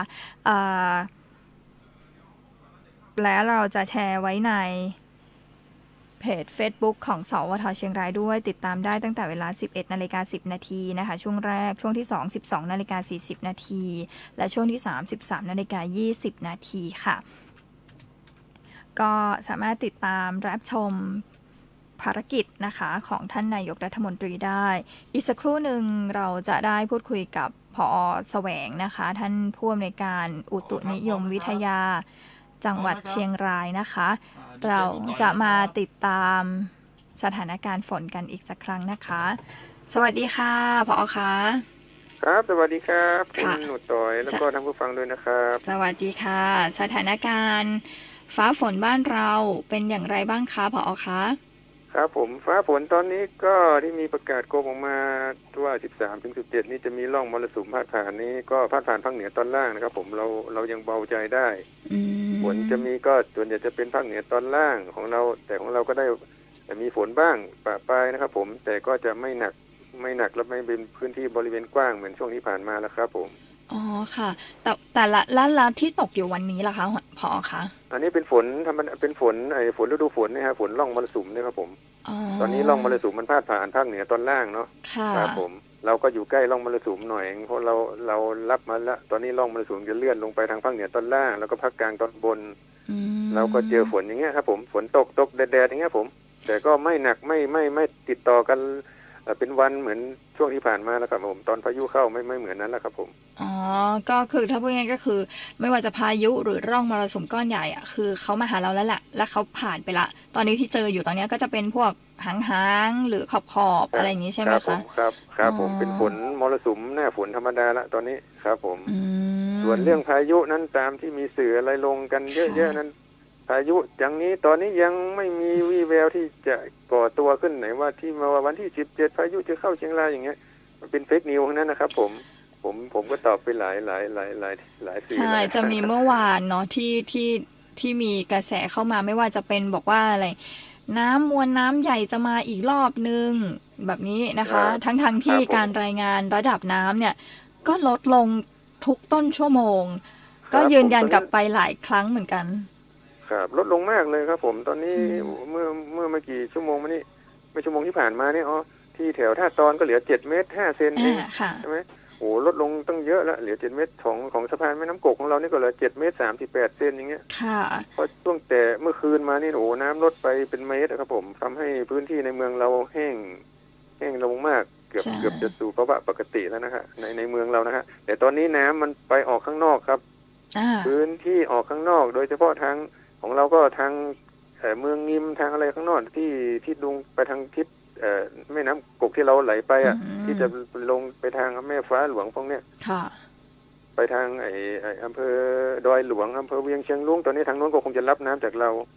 และเราจะแชร์ไว้ในเพจ Facebook ของสวท.เชียงรายด้วยติดตามได้ตั้งแต่เวลา สิบเอ็ดนาฬิกาสิบนาทีนะคะช่วงแรกช่วงที่สอง สิบสองนาฬิกาสี่สิบนาทีและช่วงที่สาม สิบสามนาฬิกายี่สิบนาทีค่ะก็สามารถติดตามรับชมภารกิจนะคะของท่านนายกรัฐมนตรีได้อีกสักครู่หนึ่งเราจะได้พูดคุยกับผอ.แสวงนะคะท่านผู้อำนวยการอุตุนิยมวิทยาจังหวัดเชียงรายนะคะเราจะมาติดตามสถานการณ์ฝนกันอีกสักครั้งนะคะสวัสดีค่ะผอ.คะครับสวัสดีครับคุณหนูต่อยแล้วก็ท่านผู้ฟังด้วยนะครับสวัสดีค่ะสถานการณ์ฟ้าฝนบ้านเราเป็นอย่างไรบ้างคะผอ.คะครับผมฟ้าฝนตอนนี้ก็ที่มีประกาศโกงออกมาว่า สิบสามถึงสิบเจ็ด นี้จะมีร่องมรสุมพาดผ่านนี้ก็พาดผ่านภาคเหนือตอนล่างนะครับผมเราเรายังเบาใจได้ฝนจะมีก็ส่วนใหญ่จะเป็นภาคเหนือตอนล่างของเราแต่ของเราก็ได้มีฝนบ้างปะปลายนะครับผมแต่ก็จะไม่หนักไม่หนักและไม่เป็นพื้นที่บริเวณกว้างเหมือนช่วงที่ผ่านมาแล้วครับผมอ๋อค่ะแต่แต่ละละละที่ตกอยู่วันนี้ล่ะคะผอ.คะอันนี้เป็นฝนทำมันเป็นฝนไอ้ฝนฤดูฝนนะครับฝนร่องมรสุมนะครับผมตอนนี้ร่องมรสุมมันพาดผ่านภาคเหนือตอนล่างเนาะครับผมเราก็อยู่ใกล้ร่องมรสุมหน่อยเพราะเราเรารับมาแล้วตอนนี้ร่องมรสุมจะเลื่อนลงไปทางภาคเหนือตอนล่างแล้วก็ภาคกลางตอนบนเราก็เจอฝนอย่างเงี้ยครับผมฝนตกตกแดดๆอย่างเงี้ยผมแต่ก็ไม่หนักไม่ไม่ไม่ติดต่อกันเป็นวันเหมือนช่วงที่ผ่านมาแล้วครับผมตอนพายุเข้าไม่ไม่เหมือนนั้นแล้วครับผมอ๋อก็คือถ้าพูดง่ายๆก็คือไม่ว่าจะพายุหรือร่องมรสุมก้อนใหญ่อ่ะคือเขามาหาเราแล้วแหละแล้วเขาผ่านไปละตอนนี้ที่เจออยู่ตอนนี้ก็จะเป็นพวกหางๆหรือขอบๆอะไรอย่างนี้ใช่ไหมคะครับครับผมเป็นฝนมรสุมหน้าฝนธรรมดาละตอนนี้ครับผมส่วนเรื่องพายุนั้นตามที่มีสื่ออะไรลงกันเยอะๆนั้นพายุอย่างนี้ตอนนี้ยังไม่มีวี่แววที่จะก่อตัวขึ้นไหนว่าที่มาวันที่สิบเจ็ดพายุจะเข้าเชียงรายอย่างเงี้ยมันเป็นเฟกนิวส์ทั้งนั้นนะครับผมผมผมก็ตอบไปหลายหลายหลายหลายหลายสื่อใช่จะมีเมื่อวานเนาะที่ที่ที่มีกระแสเข้ามาไม่ว่าจะเป็นบอกว่าอะไรน้ำมวลน้ำใหญ่จะมาอีกรอบนึงแบบนี้นะคะทั้งทั้งที่การรายงานระดับน้ำเนี่ยก็ลดลงทุกต้นชั่วโมงก็ยืนยันกลับไปหลายครั้งเหมือนกันครับลดลงมากเลยครับผมตอนนี้เมื่อเมื่อเมื่อกี่ชั่วโมงมานี่ไม่ชั่วโมงที่ผ่านมาเนี่ยอ๋อที่แถวท่าตอนก็เหลือเจ็ดเมตรห้าเซนเองใช่ไหมโอ้ลดลงตั้งเยอะแล้วเหลือเจ็ดเมตรของของสะพานแม่น้ำกกของเรานี่ก็เหลือเจ็ดเมตรสามสิบแปดเซนอย่างเงี้ยค่ะเพราะช่วงแต่เมื่อคืนมานี่โอ้น้ำลดไปเป็นเมตรครับผมทำให้พื้นที่ในเมืองเราแห้งแห้งลงมากเกือบเกือบจะสู่ภาวะปกติแล้วนะฮะในในเมืองเรานะฮะแต่ตอนนี้น้ำมันไปออกข้างนอกครับพื้นที่ออกข้างนอกโดยเฉพาะทางของเราก็ทางเมืองงิมทางอะไรข้างนอกที่ที่ลงไปทางทิศแม่น้ำกกที่เราไหลไปอ่ะที่จะลงไปทางแม่ฟ้าหลวงพวกเนี้ยไปทางไอ้อำเภอดอยหลวงอำเภอเวียงเชียงรุ้งตอนนี้ทางโน้นก็คงจะรับน้ำจากเรา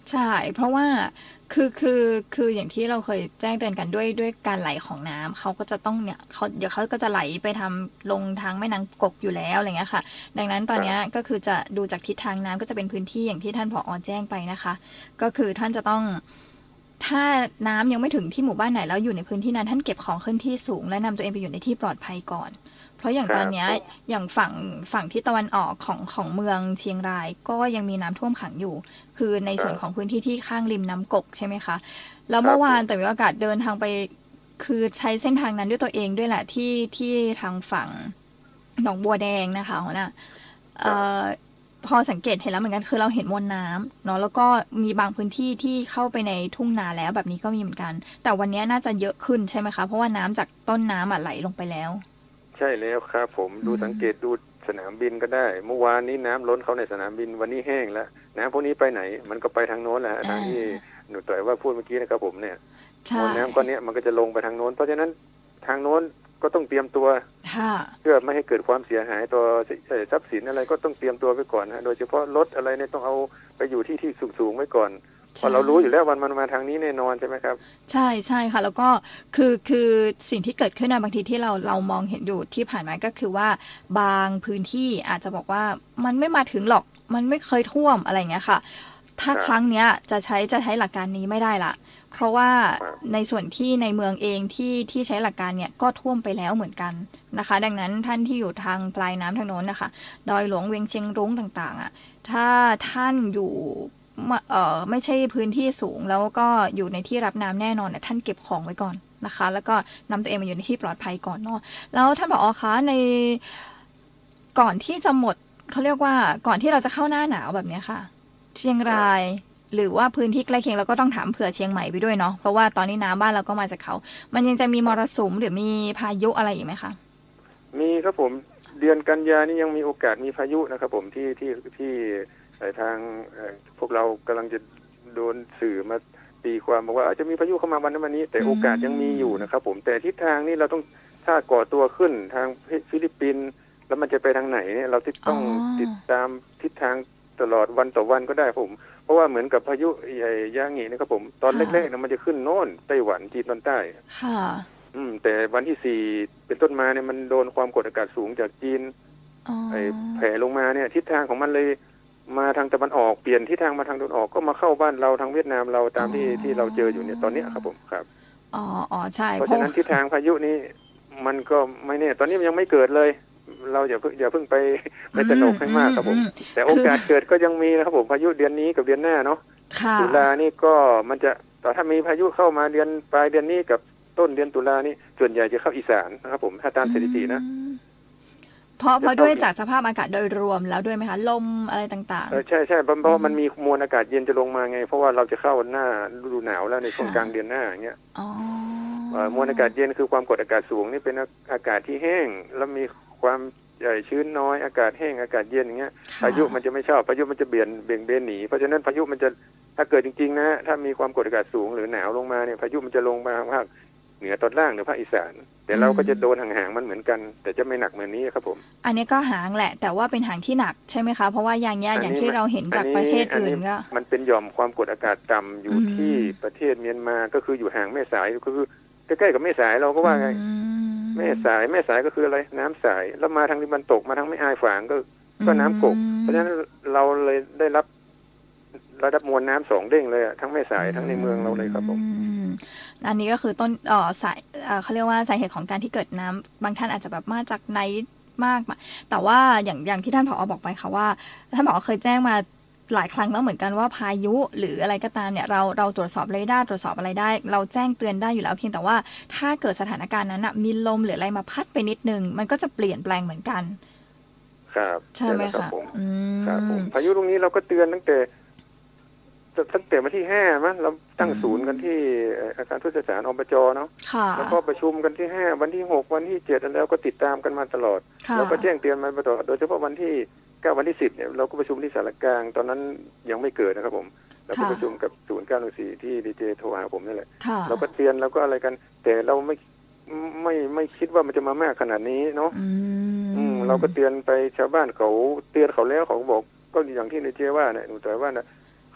ใช่เพราะว่าคือคือคืออย่างที่เราเคยแจ้งเตือนกันด้วยด้วยการไหลของน้ำเขาก็จะต้องเนี่ยเขาเดี๋ยวเขาก็จะไหลไปทำลงทางแม่น้ำกกอยู่แล้วอะไรเงี้ยค่ะดังนั้นตอนนี้ก็คือจะดูจากทิศทางน้ำก็จะเป็นพื้นที่อย่างที่ท่านผอ.แจ้งไปนะคะก็คือท่านจะต้องถ้าน้ำยังไม่ถึงที่หมู่บ้านไหนแล้วอยู่ในพื้นที่นั้นท่านเก็บของขึ้นที่สูงและนำตัวเองไปอยู่ในที่ปลอดภัยก่อนเพราะอย่างตอนนี้อย่างฝั่งฝั่งที่ตะวันออกของของเมืองเชียงรายก็ยังมีน้ำท่วมขังอยู่คือในส่วนของพื้นที่ที่ข้างริมน้ำกกใช่ไหมคะแล้วเมื่อวานแต่มีโอกาสเดินทางไปคือใช้เส้นทางนั้นด้วยตัวเองด้วยแหละที่ที่ทางฝั่งหนองบัวแดงนะคะหัวหน้าพอสังเกตเห็นแล้วเหมือนกันคือเราเห็นมวลน้ำเนาะแล้วก็มีบางพื้นที่ที่เข้าไปในทุ่งนาแล้วแบบนี้ก็มีเหมือนกันแต่วันนี้น่าจะเยอะขึ้นใช่ไหมคะเพราะว่าน้ำจากต้นน้ำไหลลงไปแล้วใช่แล้วครับผมดูสังเกตดูสนามบินก็ได้เมื่อวานนี้น้ำล้นเขาในสนามบินวันนี้แห้งแล้วน้ำพวกนี้ไปไหนมันก็ไปทางโน้นแหละทางที่หนูต่อยว่าพูดเมื่อกี้นะครับผมเนี่ยมวลน้ำก้อนนี้มันก็จะลงไปทางโน้นเพราะฉะนั้นทางโน้นก็ต้องเตรียมตัวเพื่อไม่ให้เกิดความเสียหายต่อทรัพย์สินอะไรก็ต้องเตรียมตัวไว้ก่อนฮะโดยเฉพาะรถอะไรเนี่ยต้องเอาไปอยู่ที่ที่สูงๆไว้ก่อนเพราะเรารู้อยู่แล้ววันมันมาทางนี้แน่นอนใช่ไหมครับใช่ใช่ค่ะแล้วก็คือคือสิ่งที่เกิดขึ้นในบางทีที่เราเรามองเห็นอยู่ที่ผ่านมาก็คือว่าบางพื้นที่อาจจะบอกว่ามันไม่มาถึงหรอกมันไม่เคยท่วมอะไรอย่างเงี้ยค่ะถ้าครั้งเนี้ยจะใช้จะใช้หลักการนี้ไม่ได้ละเพราะว่าในส่วนที่ในเมืองเองที่ที่ใช้หลักการเนี่ยก็ท่วมไปแล้วเหมือนกันนะคะดังนั้นท่านที่อยู่ทางปลายน้ำทางโน้นนะคะดอยหลวงเวียงเชียงรุ้งต่างๆอ่ะถ้าท่านอยู่เอ่อไม่ใช่พื้นที่สูงแล้วก็อยู่ในที่รับน้ำแน่นอนเนี่ยท่านเก็บของไว้ก่อนนะคะแล้วก็นำตัวเองมาอยู่ในที่ปลอดภัยก่อนเนาะแล้วท่านผอ.คะในก่อนที่จะหมดเขาเรียกว่าก่อนที่เราจะเข้าหน้าหนาวแบบนี้ค่ะเชียงรายหรือว่าพื้นที่ใกล้เคียงเราก็ต้องถามเผื่อเชียงใหม่ไปด้วยเนาะเพราะว่าตอนนี้น้ำบ้านเราก็มาจากเขามันยังจะมีมรสุมหรือมีพายุอะไรอีกไหมคะมีครับผมเดือนกันยานี่ยังมีโอกาสมีพายุนะครับผมที่ที่ที่ทางพวกเรากำลังจะโดนสื่อมาตีความบอกว่าอาจจะมีพายุเข้ามาวันนั้นวันนี้แต่โอกาสยังมีอยู่นะครับผมแต่ทิศทางนี้เราต้องถ้าก่อตัวขึ้นทางฟิลิปปินส์แล้วมันจะไปทางไหนเนี่ยเราต้องติดตามทิศทางตลอดวันต่อวันก็ได้ผมเพราะว่าเหมือนกับพายุใหญ่ย่างงี้นะครับผมตอนแรกๆนะมันจะขึ้นโน่นไต้หวันจีนตอนใต้ค่ะอืมแต่วันที่สี่เป็นต้นมาเนี่ยมันโดนความกดอากาศสูงจากจีนไอ้แผ่ลงมาเนี่ยทิศทางของมันเลยมาทางตะวันออกเปลี่ยนทิศทางมาทางตะวันออกก็มาเข้าบ้านเราทางเวียดนามเราตามที่ที่เราเจออยู่เนี่ยตอนนี้ครับผมครับอ๋ออ๋อใช่เพราะฉะนั้นทิศทางพายุนี้มันก็ไม่แน่ตอนนี้มันยังไม่เกิดเลยเราอย่าเพิ่งอย่าเพิ่งไปไปตระหนกให้มากครับผมแต่โอกาสเกิดก็ยังมีนะครับผมพายุเดือนนี้กับเดือนหน้าเนาะตุลานี่ก็มันจะแต่ถ้ามีพายุเข้ามาเดือนปลายเดือนนี้กับต้นเดือนตุลานี่ส่วนใหญ่จะเข้าอีสานนะครับผมถ้าตามสถิตินะเพราะเพราะด้วยจากสภาพอากาศโดยรวมแล้วด้วยไหมคะลมอะไรต่างๆใช่ใช่เพราะมันมีมวลอากาศเย็นจะลงมาไงเพราะว่าเราจะเข้าหน้าฤดูหนาวแล้วในช่วงกลางเดือนหน้าอย่างเงี้ยมวลอากาศเย็นคือความกดอากาศสูงนี่เป็นอากาศที่แห้งแล้วมีความใหญ่ชื้นน้อยอากาศแห้งอากาศเย็นอย่างเงี้ยพายุมันจะไม่ชอบพายุมันจะเบี่ยนเบี่ยงเบนหนีเพราะฉะนั้นพายุมันจะถ้าเกิดจริงๆนะถ้ามีความกดอากาศสูงหรือหนาวลงมาเนี่ยพายุมันจะลงมาภาคเหนือตอนล่างหรือภาคอีสานแต่เราก็จะโดนห่างๆมันเหมือนกันแต่จะไม่หนักเหมือนนี้ครับผมอันนี้ก็หางแหละแต่ว่าเป็นหางที่หนักใช่ไหมคะเพราะว่าอย่างเงี้ยอย่างที่เราเห็นจากประเทศอื่นก็มันเป็นหย่อมความกดอากาศต่ำอยู่ที่ประเทศเมียนมาก็คืออยู่ห่างแม่สายก็คือใกล้ๆกับแม่สายเราก็ว่าไงแม่สายแม่สายก็คืออะไรน้ำสายแล้วมาทางตะวันตกมาทางแม่อายฝางก็ก็น้ำกกเพราะฉะนั้นเราเลยได้รับระดับมวลน้ำสองเด้งเลยทั้งแม่สายทั้งในเมืองเราเลยครับผมอันนี้ก็คือต้นเอ่อสายเอ่อเขาเรียกว่าสาเหตุของการที่เกิดน้ำบางท่านอาจจะแบบมาจากไหนมากแต่ว่าอย่างอย่างที่ท่านผอ.บอกไปค่ะว่าท่านผอ.เคยแจ้งมาหลายครั้งแล้วเหมือนกันว่าพายุหรืออะไรก็ตามเนี่ยเราเราตรวจสอบเรดาร์ตรวจสอบอะไรได้เราแจ้งเตือนได้อยู่แล้วเพียงแต่ว่าถ้าเกิดสถานการณ์นั้นนะมีลมหรืออะไรมาพัดไปนิดนึงมันก็จะเปลี่ยนแปลงเหมือนกันครับใช่ไหมคะครับผมพายุตรงนี้เราก็เตือนตั้งแต่ตั้งแต่วันที่ห้ามั้งเราตั้งศูนย์กันที่อาคารผู้สื่อสารอบจเนาะแล้วก็ประชุมกันที่ห้าวันที่หกวันที่เจ็ดแล้วก็ติดตามกันมาตลอดแล้วก็แจ้งเตือนมาตลอดโดยเฉพาะวันที่เก้าวันที่สิบเนี่ยเราก็ประชุมที่สารกลางตอนนั้นยังไม่เกิดนะครับผมเราก็ประชุมกับศูนย์เก้าหนึ่งสี่ที่ดีเจโทรหาผมนี่แหละเราก็เตือนเราก็อะไรกันแต่เราไม่ไม่ไม่คิดว่ามันจะมามากขนาดนี้เนาะอืมเราก็เตือนไปชาวบ้านเขาเตือนเขาแล้วเขาบอกก็อย่างที่ดีเจว่าเนี่ยหนูแต่ว่านะ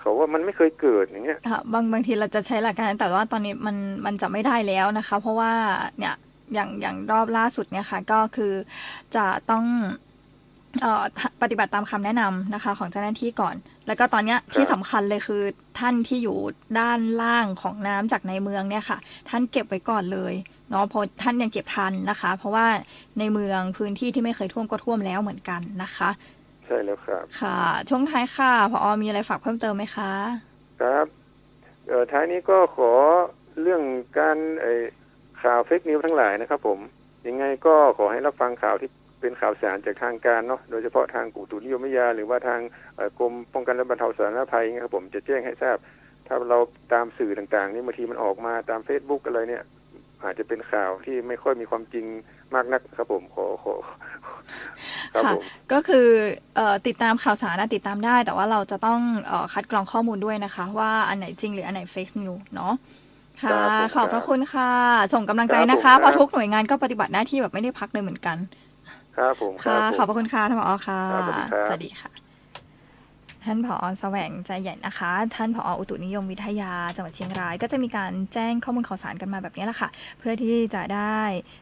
เขาว่ามันไม่เคยเกิดอย่างเงี้ยบางบางทีเราจะใช้หลักการแต่ว่าตอนนี้มันมันจะไม่ได้แล้วนะคะเพราะว่าเนี่ยอย่างอย่างรอบล่าสุดเนี่ยค่ะก็คือจะต้องเอ่อปฏิบัติตามคำแนะนำนะคะของเจ้าหน้าที่ก่อนแล้วก็ตอนนี้ที่สำคัญเลยคือท่านที่อยู่ด้านล่างของน้ำจากในเมืองเนี่ยค่ะท่านเก็บไว้ก่อนเลยเนาะเพราะท่านยังเก็บทันนะคะเพราะว่าในเมืองพื้นที่ที่ไม่เคยท่วมก็ท่วมแล้วเหมือนกันนะคะใช่แล้วครับค่ะช่วงท้ายค่ะผอ.มีอะไรฝากเพิ่มเติมไหมคะครับเอ่อท้ายนี้ก็ขอเรื่องการไอ้ข่าวเฟคนิวทั้งหลายนะครับผมยังไงก็ขอให้รับฟังข่าวที่เป็นข่าวสารจากทางการเนาะโดยเฉพาะทางอุตุนิยมวิทยาหรือว่าทางกรมป้องกันและบรรเทาสาธารณภัยนะครับผมจะแจ้งให้ทราบถ้าเราตามสื่อต่างๆนี่บางทีมันออกมาตาม Facebook อะไรเนี่ยอาจจะเป็นข่าวที่ไม่ค่อยมีความจริงมากนักครับผมขอขอครับผมก็คือติดตามข่าวสารนะติดตามได้แต่ว่าเราจะต้องคัดกรองข้อมูลด้วยนะคะว่าอันไหนจริงหรืออันไหนเฟคนิวเนาะค่ะขอบพระคุณค่ะส่งกำลังใจนะคะเพราะทุกหน่วยงานก็ปฏิบัติหน้าที่แบบไม่ได้พักเลยเหมือนกันครับผมค่ะขอบพระคุณค่ะท่านผอ.ค่ะสวัสดีค่ะท่านผอ.แสวงใจใหญ่นะคะท่านผอ.อุตุนิยมวิทยาจังหวัดเชียงรายก็จะมีการแจ้งข้อมูลข่าวสารกันมาแบบนี้แหละค่ะเพื่อที่จะได้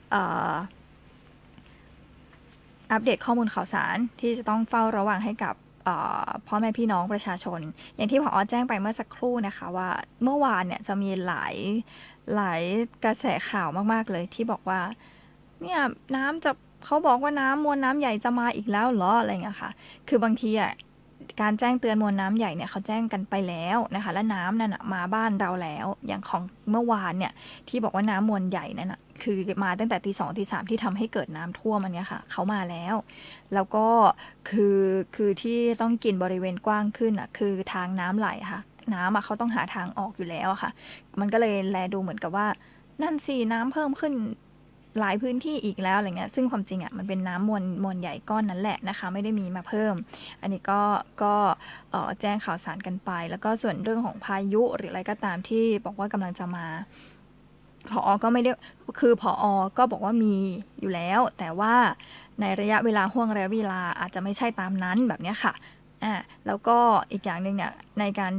อัปเดตข้อมูลข่าวสารที่จะต้องเฝ้าระวังให้กับพ่อแม่พี่น้องประชาชนอย่างที่ผอ.แจ้งไปเมื่อสักครู่นะคะว่าเมื่อวานเนี่ยจะมีหลายหลายกระแสข่าวมากๆเลยที่บอกว่าเนี่ยน้ำจะเขาบอกว่าน้ำมวลน้ำใหญ่จะมาอีกแล้วเหรออะไรเงี้ยค่ะคือบางทีอ่ะการแจ้งเตือนมวลน้ำใหญ่เนี่ยเขาแจ้งกันไปแล้วนะคะและน้ำนั่นนะมาบ้านเราแล้วอย่างของเมื่อวานเนี่ยที่บอกว่าน้ำมวลใหญ่นั่นนะคือมาตั้งแต่ตีสองตีสามที่ทำให้เกิดน้ำท่วมอันนี้ค่ะเขามาแล้วแล้วก็คือคือที่ต้องกินบริเวณกว้างขึ้นอ่ะคือทางน้ำไหลค่ะน้ำอ่ะเขาต้องหาทางออกอยู่แล้วอะค่ะมันก็เลยแลดูเหมือนกับว่านั่นสิน้ำเพิ่มขึ้นหลายพื้นที่อีกแล้วอะไรเงี้ยซึ่งความจริงอ่ะมันเป็นน้ำมวลมวลใหญ่ก้อนนั้นแหละนะคะไม่ได้มีมาเพิ่มอันนี้ก็ก็แจ้งข่าวสารกันไปแล้วก็ส่วนเรื่องของพายุหรืออะไรก็ตามที่บอกว่ากำลังจะมาผอ.ก็ไม่ได้คือผอ.ก็บอกว่ามีอยู่แล้วแต่ว่าในระยะเวลาห่วงระยะเวลาอาจจะไม่ใช่ตามนั้นแบบนี้ค่ะอ่าแล้วก็อีกอย่างนึงเนี่ยในการ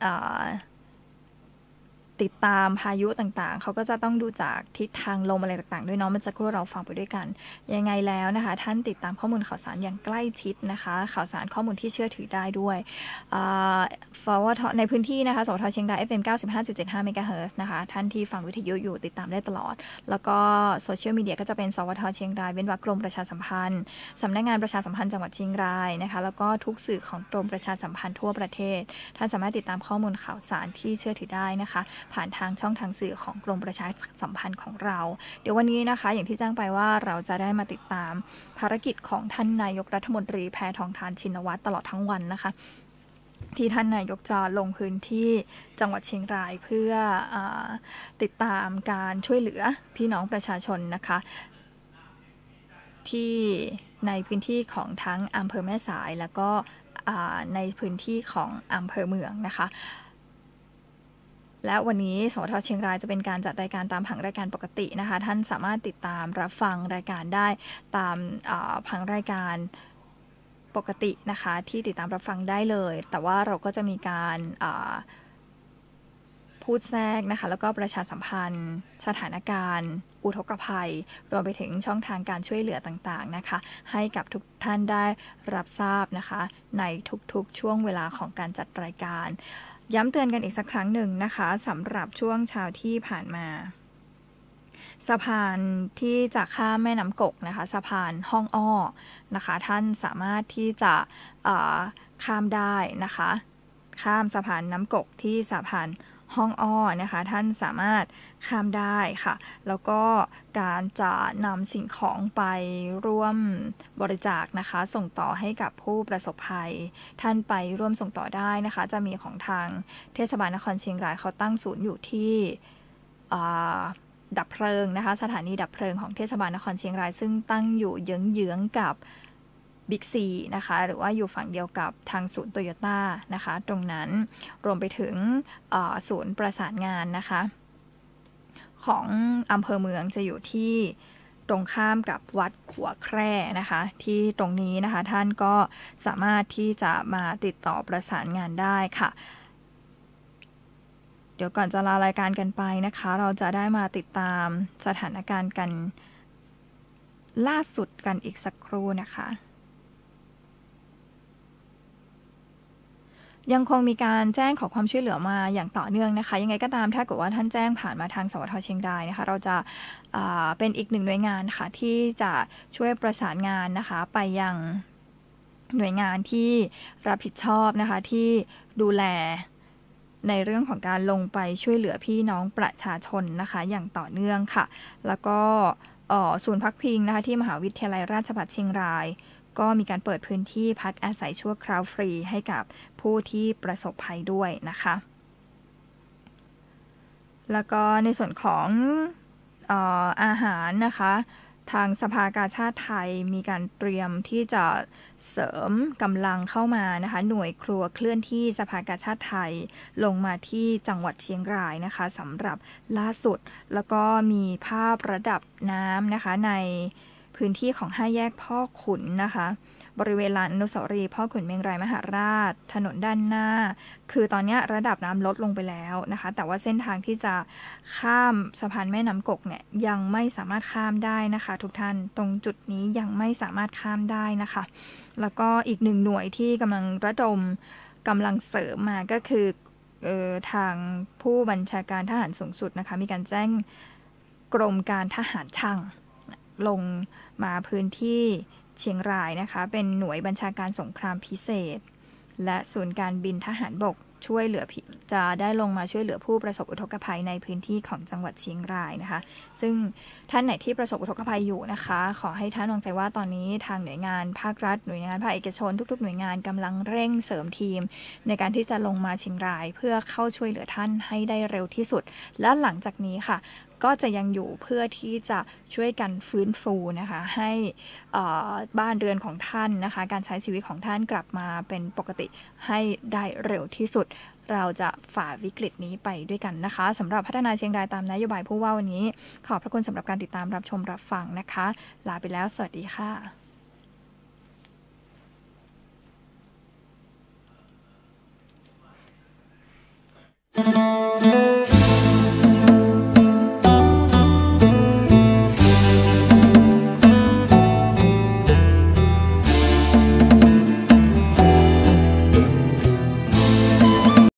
ติดตามพายุต่างๆเขาก็จะต้องดูจากทิศทางลมอะไรต่างๆด้วยเนาะมันจะครู่เราฟังไปด้วยกันยังไงแล้วนะคะท่านติดตามข้อมูลข่าวสารอย่างใกล้ชิดนะคะข่าวสารข้อมูลที่เชื่อถือได้ด้วยฟอร์ในพื้นที่นะคะสวทเชียงราย เอฟ เอ็ม เก้าสิบห้าจุดเจ็ดห้า เมกะเฮิรตซ์นะคะท่านที่ฟังวิทยุอยู่ติดตามได้ตลอดแล้วก็โซเชียลมีเดียก็จะเป็นสวทเชียงรายเว้นวรรคกรมประชาสัมพันธ์สำนักงานประชาสัมพันธ์จังหวัดเชียงรายนะคะแล้วก็ทุกสื่อของกรมประชาสัมพันธ์ทั่วประเทศท่านสามารถติดตามข้อมูลข่าวสารที่เชื่อถือได้นะคะผ่านทางช่องทางสื่อของกรมประชาสัมพันธ์ของเราเดี๋ยววันนี้นะคะอย่างที่แจ้งไปว่าเราจะได้มาติดตามภารกิจของท่านนายกรัฐมนตรีแพทองธารชินวัตรตลอดทั้งวันนะคะที่ท่านนายกจะลงพื้นที่จังหวัดเชียงรายเพื่ออติดตามการช่วยเหลือพี่น้องประชาชนนะคะที่ในพื้นที่ของทั้งอำเภอแม่สายแล้วก็ในพื้นที่ของอำเภอเมืองนะคะและวันนี้สวทเชียงรายจะเป็นการจัดรายการตามผังรายการปกตินะคะท่านสามารถติดตามรับฟังรายการได้ตามผังรายการปกตินะคะที่ติดตามรับฟังได้เลยแต่ว่าเราก็จะมีการพูดแทรกนะคะแล้วก็ประชาสัมพันธ์สถานการณ์อุทกภัยรวมไปถึงช่องทางการช่วยเหลือต่างๆนะคะให้กับทุกท่านได้รับทราบนะคะในทุกๆช่วงเวลาของการจัดรายการย้ำเตือนกันอีกสักครั้งหนึ่งนะคะสำหรับช่วงเช้าที่ผ่านมาสะพานที่จะข้ามแม่น้ำกกนะคะสะพานห้องอ้อนะคะท่านสามารถที่จะข้ามได้นะคะข้ามสะพานน้ำกกที่สะพานห้องอ้อนะคะท่านสามารถข้ามได้ค่ะแล้วก็การจะนำสิ่งของไปร่วมบริจาคนะคะส่งต่อให้กับผู้ประสบภัยท่านไปร่วมส่งต่อได้นะคะจะมีของทางเทศบาลนครเชียงรายเขาตั้งศูนย์อยู่ที่ดับเพลิงนะคะสถานีดับเพลิงของเทศบาลนครเชียงรายซึ่งตั้งอยู่เยื้องๆกับบิ๊กซีนะคะหรือว่าอยู่ฝั่งเดียวกับทางศูนย์โตโยต้านะคะตรงนั้นรวมไปถึงศูนย์ประสานงานนะคะของอำเภอเมืองจะอยู่ที่ตรงข้ามกับวัดขัวแคร่นะคะที่ตรงนี้นะคะท่านก็สามารถที่จะมาติดต่อประสานงานได้ค่ะเดี๋ยวก่อนจะลารายการกันไปนะคะเราจะได้มาติดตามสถานการณ์กันล่าสุดกันอีกสักครู่นะคะยังคงมีการแจ้งขอความช่วยเหลือมาอย่างต่อเนื่องนะคะยังไงก็ตามถ้าเกิดว่าท่านแจ้งผ่านมาทางสวทเชียงรายนะคะเราจะเป็นอีกหนึ่งหน่วยงานค่ะที่จะช่วยประสานงานนะคะไปยังหน่วยงานที่รับผิดชอบนะคะที่ดูแลในเรื่องของการลงไปช่วยเหลือพี่น้องประชาชนนะคะอย่างต่อเนื่องค่ะแล้วก็ศูนย์พักพิงนะคะที่มหาวิทยาลัยราชภัฏเชียงรายก็มีการเปิดพื้นที่พักอาศัยชั่วคราวฟรีให้กับผู้ที่ประสบภัยด้วยนะคะแล้วก็ในส่วนของเอ่ออาหารนะคะทางสภากาชาดไทยมีการเตรียมที่จะเสริมกำลังเข้ามานะคะหน่วยครัวเคลื่อนที่สภากาชาดไทยลงมาที่จังหวัดเชียงรายนะคะสำหรับล่าสุดแล้วก็มีภาพระดับน้ำนะคะในพื้นที่ของห้าแยกพ่อขุนนะคะบริเวณลานอนุสาวรีย์พ่อขุนเมงรายมหาราชถนนด้านหน้าคือตอนนี้ระดับน้ำลดลงไปแล้วนะคะแต่ว่าเส้นทางที่จะข้ามสะพานแม่น้ำกกเนี่ยยังไม่สามารถข้ามได้นะคะทุกท่านตรงจุดนี้ยังไม่สามารถข้ามได้นะคะแล้วก็อีกหนึ่งหน่วยที่กำลังระดมกำลังเสริมมาก็คือเอ่อทางผู้บัญชาการทหารสูงสุดนะคะมีการแจ้งกรมการทหารช่างลงมาพื้นที่เชียงรายนะคะเป็นหน่วยบัญชาการสงครามพิเศษและศูนย์การบินทหารบกช่วยเหลือจะได้ลงมาช่วยเหลือผู้ประสบอุทกภัยในพื้นที่ของจังหวัดเชียงรายนะคะซึ่งท่านไหนที่ประสบอุทกภัยอยู่นะคะขอให้ท่านวางใจว่าตอนนี้ทางหน่วยงานภาครัฐหน่วยงานภาคเอกชนทุกๆหน่วยงานกำลังเร่งเสริมทีมในการที่จะลงมาเชียงรายเพื่อเข้าช่วยเหลือท่านให้ได้เร็วที่สุดและหลังจากนี้ค่ะก็จะยังอยู่เพื่อที่จะช่วยกันฟื้นฟูนะคะให้บ้านเรือนของท่านนะคะการใช้ชีวิตของท่านกลับมาเป็นปกติให้ได้เร็วที่สุดเราจะฝ่าวิกฤตนี้ไปด้วยกันนะคะสำหรับพัฒนาเชียงรายตามนโยบายผู้ว่าวันนี้ขอบพระคุณสำหรับการติดตามรับชมรับฟังนะคะลาไปแล้วสวัสดีค่ะ